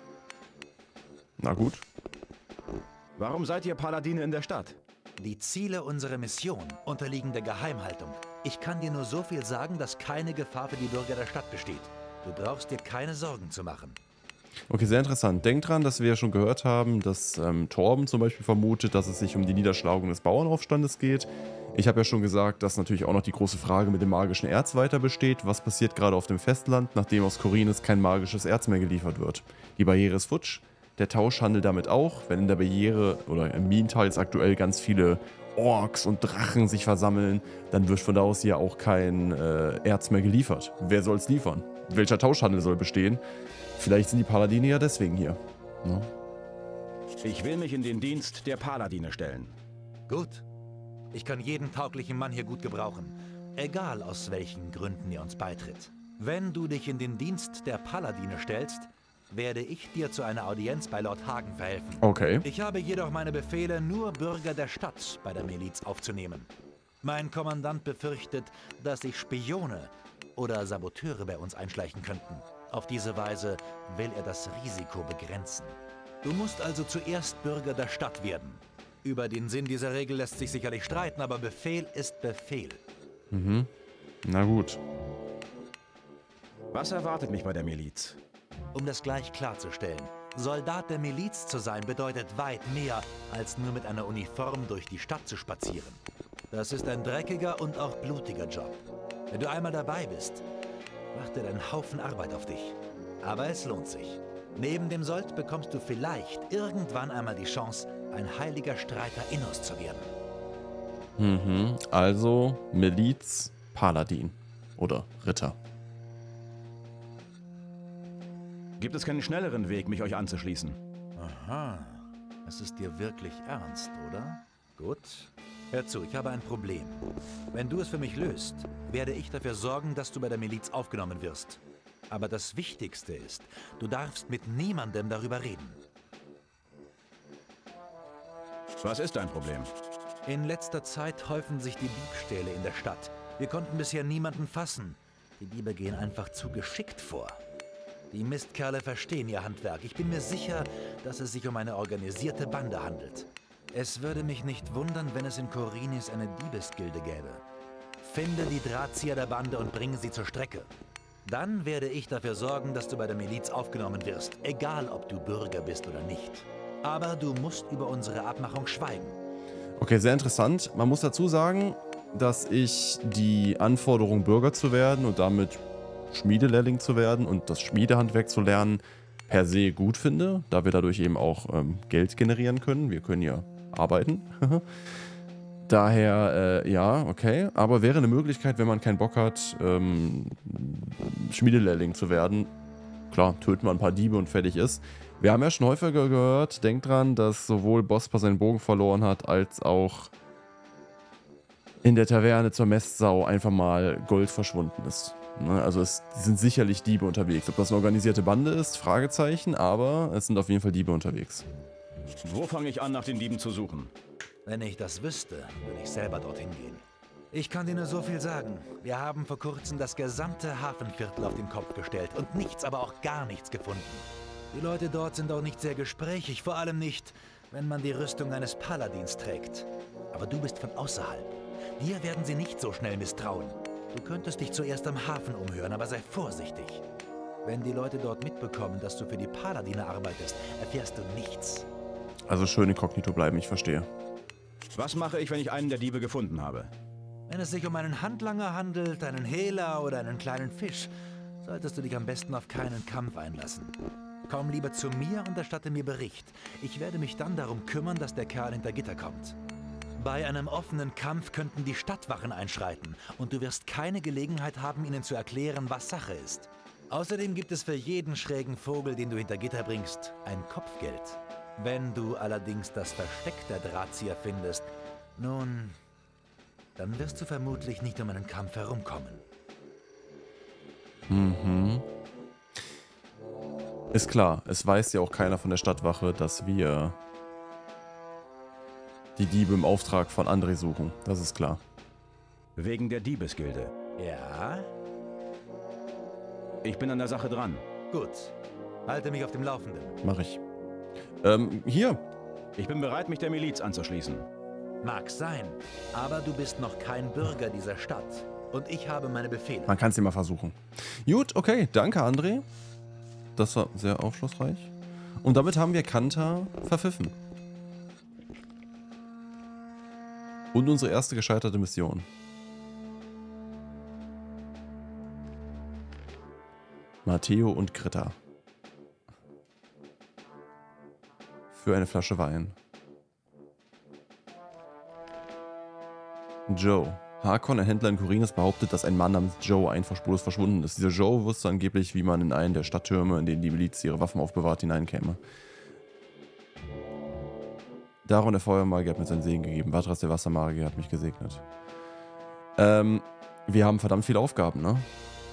Na gut. Warum seid ihr Paladine in der Stadt? Die Ziele unserer Mission unterliegen der Geheimhaltung. Ich kann dir nur so viel sagen, dass keine Gefahr für die Bürger der Stadt besteht. Du brauchst dir keine Sorgen zu machen. Okay, sehr interessant. Denkt dran, dass wir ja schon gehört haben, dass ähm, Torben zum Beispiel vermutet, dass es sich um die Niederschlagung des Bauernaufstandes geht. Ich habe ja schon gesagt, dass natürlich auch noch die große Frage mit dem magischen Erz weiter besteht. Was passiert gerade auf dem Festland, nachdem aus Khorinis kein magisches Erz mehr geliefert wird? Die Barriere ist futsch, der Tauschhandel damit auch. Wenn in der Barriere oder im Minental jetzt aktuell ganz viele Orks und Drachen sich versammeln, dann wird von da aus ja auch kein äh, Erz mehr geliefert. Wer soll es liefern? Welcher Tauschhandel soll bestehen? Vielleicht sind die Paladine ja deswegen hier. No? Ich will mich in den Dienst der Paladine stellen. Gut. Ich kann jeden tauglichen Mann hier gut gebrauchen. Egal aus welchen Gründen er uns beitritt. Wenn du dich in den Dienst der Paladine stellst, werde ich dir zu einer Audienz bei Lord Hagen verhelfen. Okay. Ich habe jedoch meine Befehle, nur Bürger der Stadt bei der Miliz aufzunehmen. Mein Kommandant befürchtet, dass sich Spione oder Saboteure bei uns einschleichen könnten. Auf diese Weise will er das Risiko begrenzen. Du musst also zuerst Bürger der Stadt werden. Über den Sinn dieser Regel lässt sich sicherlich streiten, aber Befehl ist Befehl. Mhm. Na gut. Was erwartet mich bei der Miliz? Um das gleich klarzustellen, Soldat der Miliz zu sein bedeutet weit mehr, als nur mit einer Uniform durch die Stadt zu spazieren. Das ist ein dreckiger und auch blutiger Job. Wenn du einmal dabei bist, wartet ein Haufen Arbeit auf dich. Aber es lohnt sich. Neben dem Sold bekommst du vielleicht irgendwann einmal die Chance, ein heiliger Streiter Innos zu werden. Mhm. Also Miliz, Paladin oder Ritter. Gibt es keinen schnelleren Weg, mich euch anzuschließen? Aha. Es ist dir wirklich ernst, oder? Gut. Hör zu, ich habe ein Problem. Wenn du es für mich löst, werde ich dafür sorgen, dass du bei der Miliz aufgenommen wirst. Aber das Wichtigste ist, du darfst mit niemandem darüber reden. Was ist dein Problem? In letzter Zeit häufen sich die Diebstähle in der Stadt. Wir konnten bisher niemanden fassen. Die Diebe gehen einfach zu geschickt vor. Die Mistkerle verstehen ihr Handwerk. Ich bin mir sicher, dass es sich um eine organisierte Bande handelt. Es würde mich nicht wundern, wenn es in Khorinis eine Diebesgilde gäbe. Finde die Drahtzieher der Bande und bringe sie zur Strecke. Dann werde ich dafür sorgen, dass du bei der Miliz aufgenommen wirst, egal ob du Bürger bist oder nicht. Aber du musst über unsere Abmachung schweigen. Okay, sehr interessant. Man muss dazu sagen, dass ich die Anforderung, Bürger zu werden und damit Schmiedelehrling zu werden und das Schmiedehandwerk zu lernen, per se gut finde, da wir dadurch eben auch ähm, Geld generieren können. Wir können ja arbeiten. Daher, äh, ja, okay. Aber wäre eine Möglichkeit, wenn man keinen Bock hat, ähm, Schmiedelehrling zu werden. Klar, töten wir ein paar Diebe und fertig ist. Wir haben ja schon häufiger gehört, denkt dran, dass sowohl Bospa seinen Bogen verloren hat, als auch in der Taverne zur Mestsau einfach mal Gold verschwunden ist. Ne? Also es sind sicherlich Diebe unterwegs. Ob das eine organisierte Bande ist, Fragezeichen, aber es sind auf jeden Fall Diebe unterwegs. Wo fange ich an, nach den Dieben zu suchen? Wenn ich das wüsste, würde ich selber dorthin gehen. Ich kann dir nur so viel sagen. Wir haben vor kurzem das gesamte Hafenviertel auf den Kopf gestellt und nichts, aber auch gar nichts gefunden. Die Leute dort sind auch nicht sehr gesprächig, vor allem nicht, wenn man die Rüstung eines Paladins trägt. Aber du bist von außerhalb. Dir werden sie nicht so schnell misstrauen. Du könntest dich zuerst am Hafen umhören, aber sei vorsichtig. Wenn die Leute dort mitbekommen, dass du für die Paladine arbeitest, erfährst du nichts. Also schön inkognito bleiben, ich verstehe. Was mache ich, wenn ich einen der Diebe gefunden habe? Wenn es sich um einen Handlanger handelt, einen Hehler oder einen kleinen Fisch, solltest du dich am besten auf keinen Kampf einlassen. Komm lieber zu mir und erstatte mir Bericht. Ich werde mich dann darum kümmern, dass der Kerl hinter Gitter kommt. Bei einem offenen Kampf könnten die Stadtwachen einschreiten und du wirst keine Gelegenheit haben, ihnen zu erklären, was Sache ist. Außerdem gibt es für jeden schrägen Vogel, den du hinter Gitter bringst, ein Kopfgeld. Wenn du allerdings das Versteck der Drahtzieher findest, nun, dann wirst du vermutlich nicht um einen Kampf herumkommen. Mhm. Ist klar, es weiß ja auch keiner von der Stadtwache, dass wir die Diebe im Auftrag von André suchen. Das ist klar. Wegen der Diebesgilde. Ja? Ich bin an der Sache dran. Gut. Halte mich auf dem Laufenden. Mach ich. Ähm, hier. Ich bin bereit, mich der Miliz anzuschließen. Mag sein, aber du bist noch kein Bürger dieser Stadt. Und ich habe meine Befehle. Man kann es immer versuchen. Gut, okay. Danke, André. Das war sehr aufschlussreich. Und damit haben wir Kanta verpfiffen. Und unsere erste gescheiterte Mission. Matteo und Gritta. Für eine Flasche Wein. Joe. Harkon, ein Händler in Khorinis, behauptet, dass ein Mann namens Joe einfach spurlos verschwunden ist. Dieser Joe wusste angeblich, wie man in einen der Stadttürme, in denen die Miliz ihre Waffen aufbewahrt, hineinkäme. Daron, der Feuermagier, hat mir seinen Segen gegeben. Vatras, der Wassermagier, hat mich gesegnet. Ähm, wir haben verdammt viele Aufgaben, ne?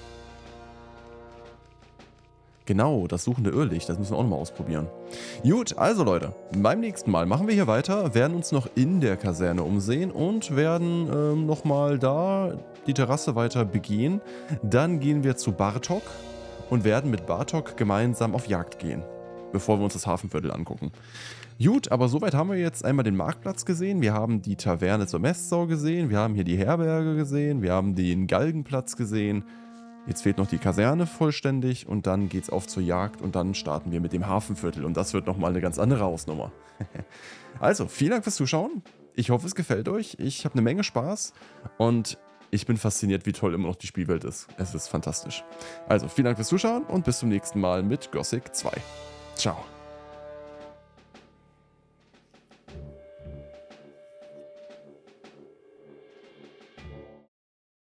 Genau, das suchende Irrlicht, das müssen wir auch nochmal ausprobieren. Gut, also Leute, beim nächsten Mal machen wir hier weiter, werden uns noch in der Kaserne umsehen und werden ähm, nochmal da die Terrasse weiter begehen. Dann gehen wir zu Bartok und werden mit Bartok gemeinsam auf Jagd gehen, bevor wir uns das Hafenviertel angucken. Gut, aber soweit haben wir jetzt einmal den Marktplatz gesehen, wir haben die Taverne zur Mestsau gesehen, wir haben hier die Herberge gesehen, wir haben den Galgenplatz gesehen. Jetzt fehlt noch die Kaserne vollständig und dann geht's auf zur Jagd und dann starten wir mit dem Hafenviertel und das wird nochmal eine ganz andere Hausnummer. Also, vielen Dank fürs Zuschauen. Ich hoffe, es gefällt euch. Ich habe eine Menge Spaß und ich bin fasziniert, wie toll immer noch die Spielwelt ist. Es ist fantastisch. Also, vielen Dank fürs Zuschauen und bis zum nächsten Mal mit Gothic zwei. Ciao.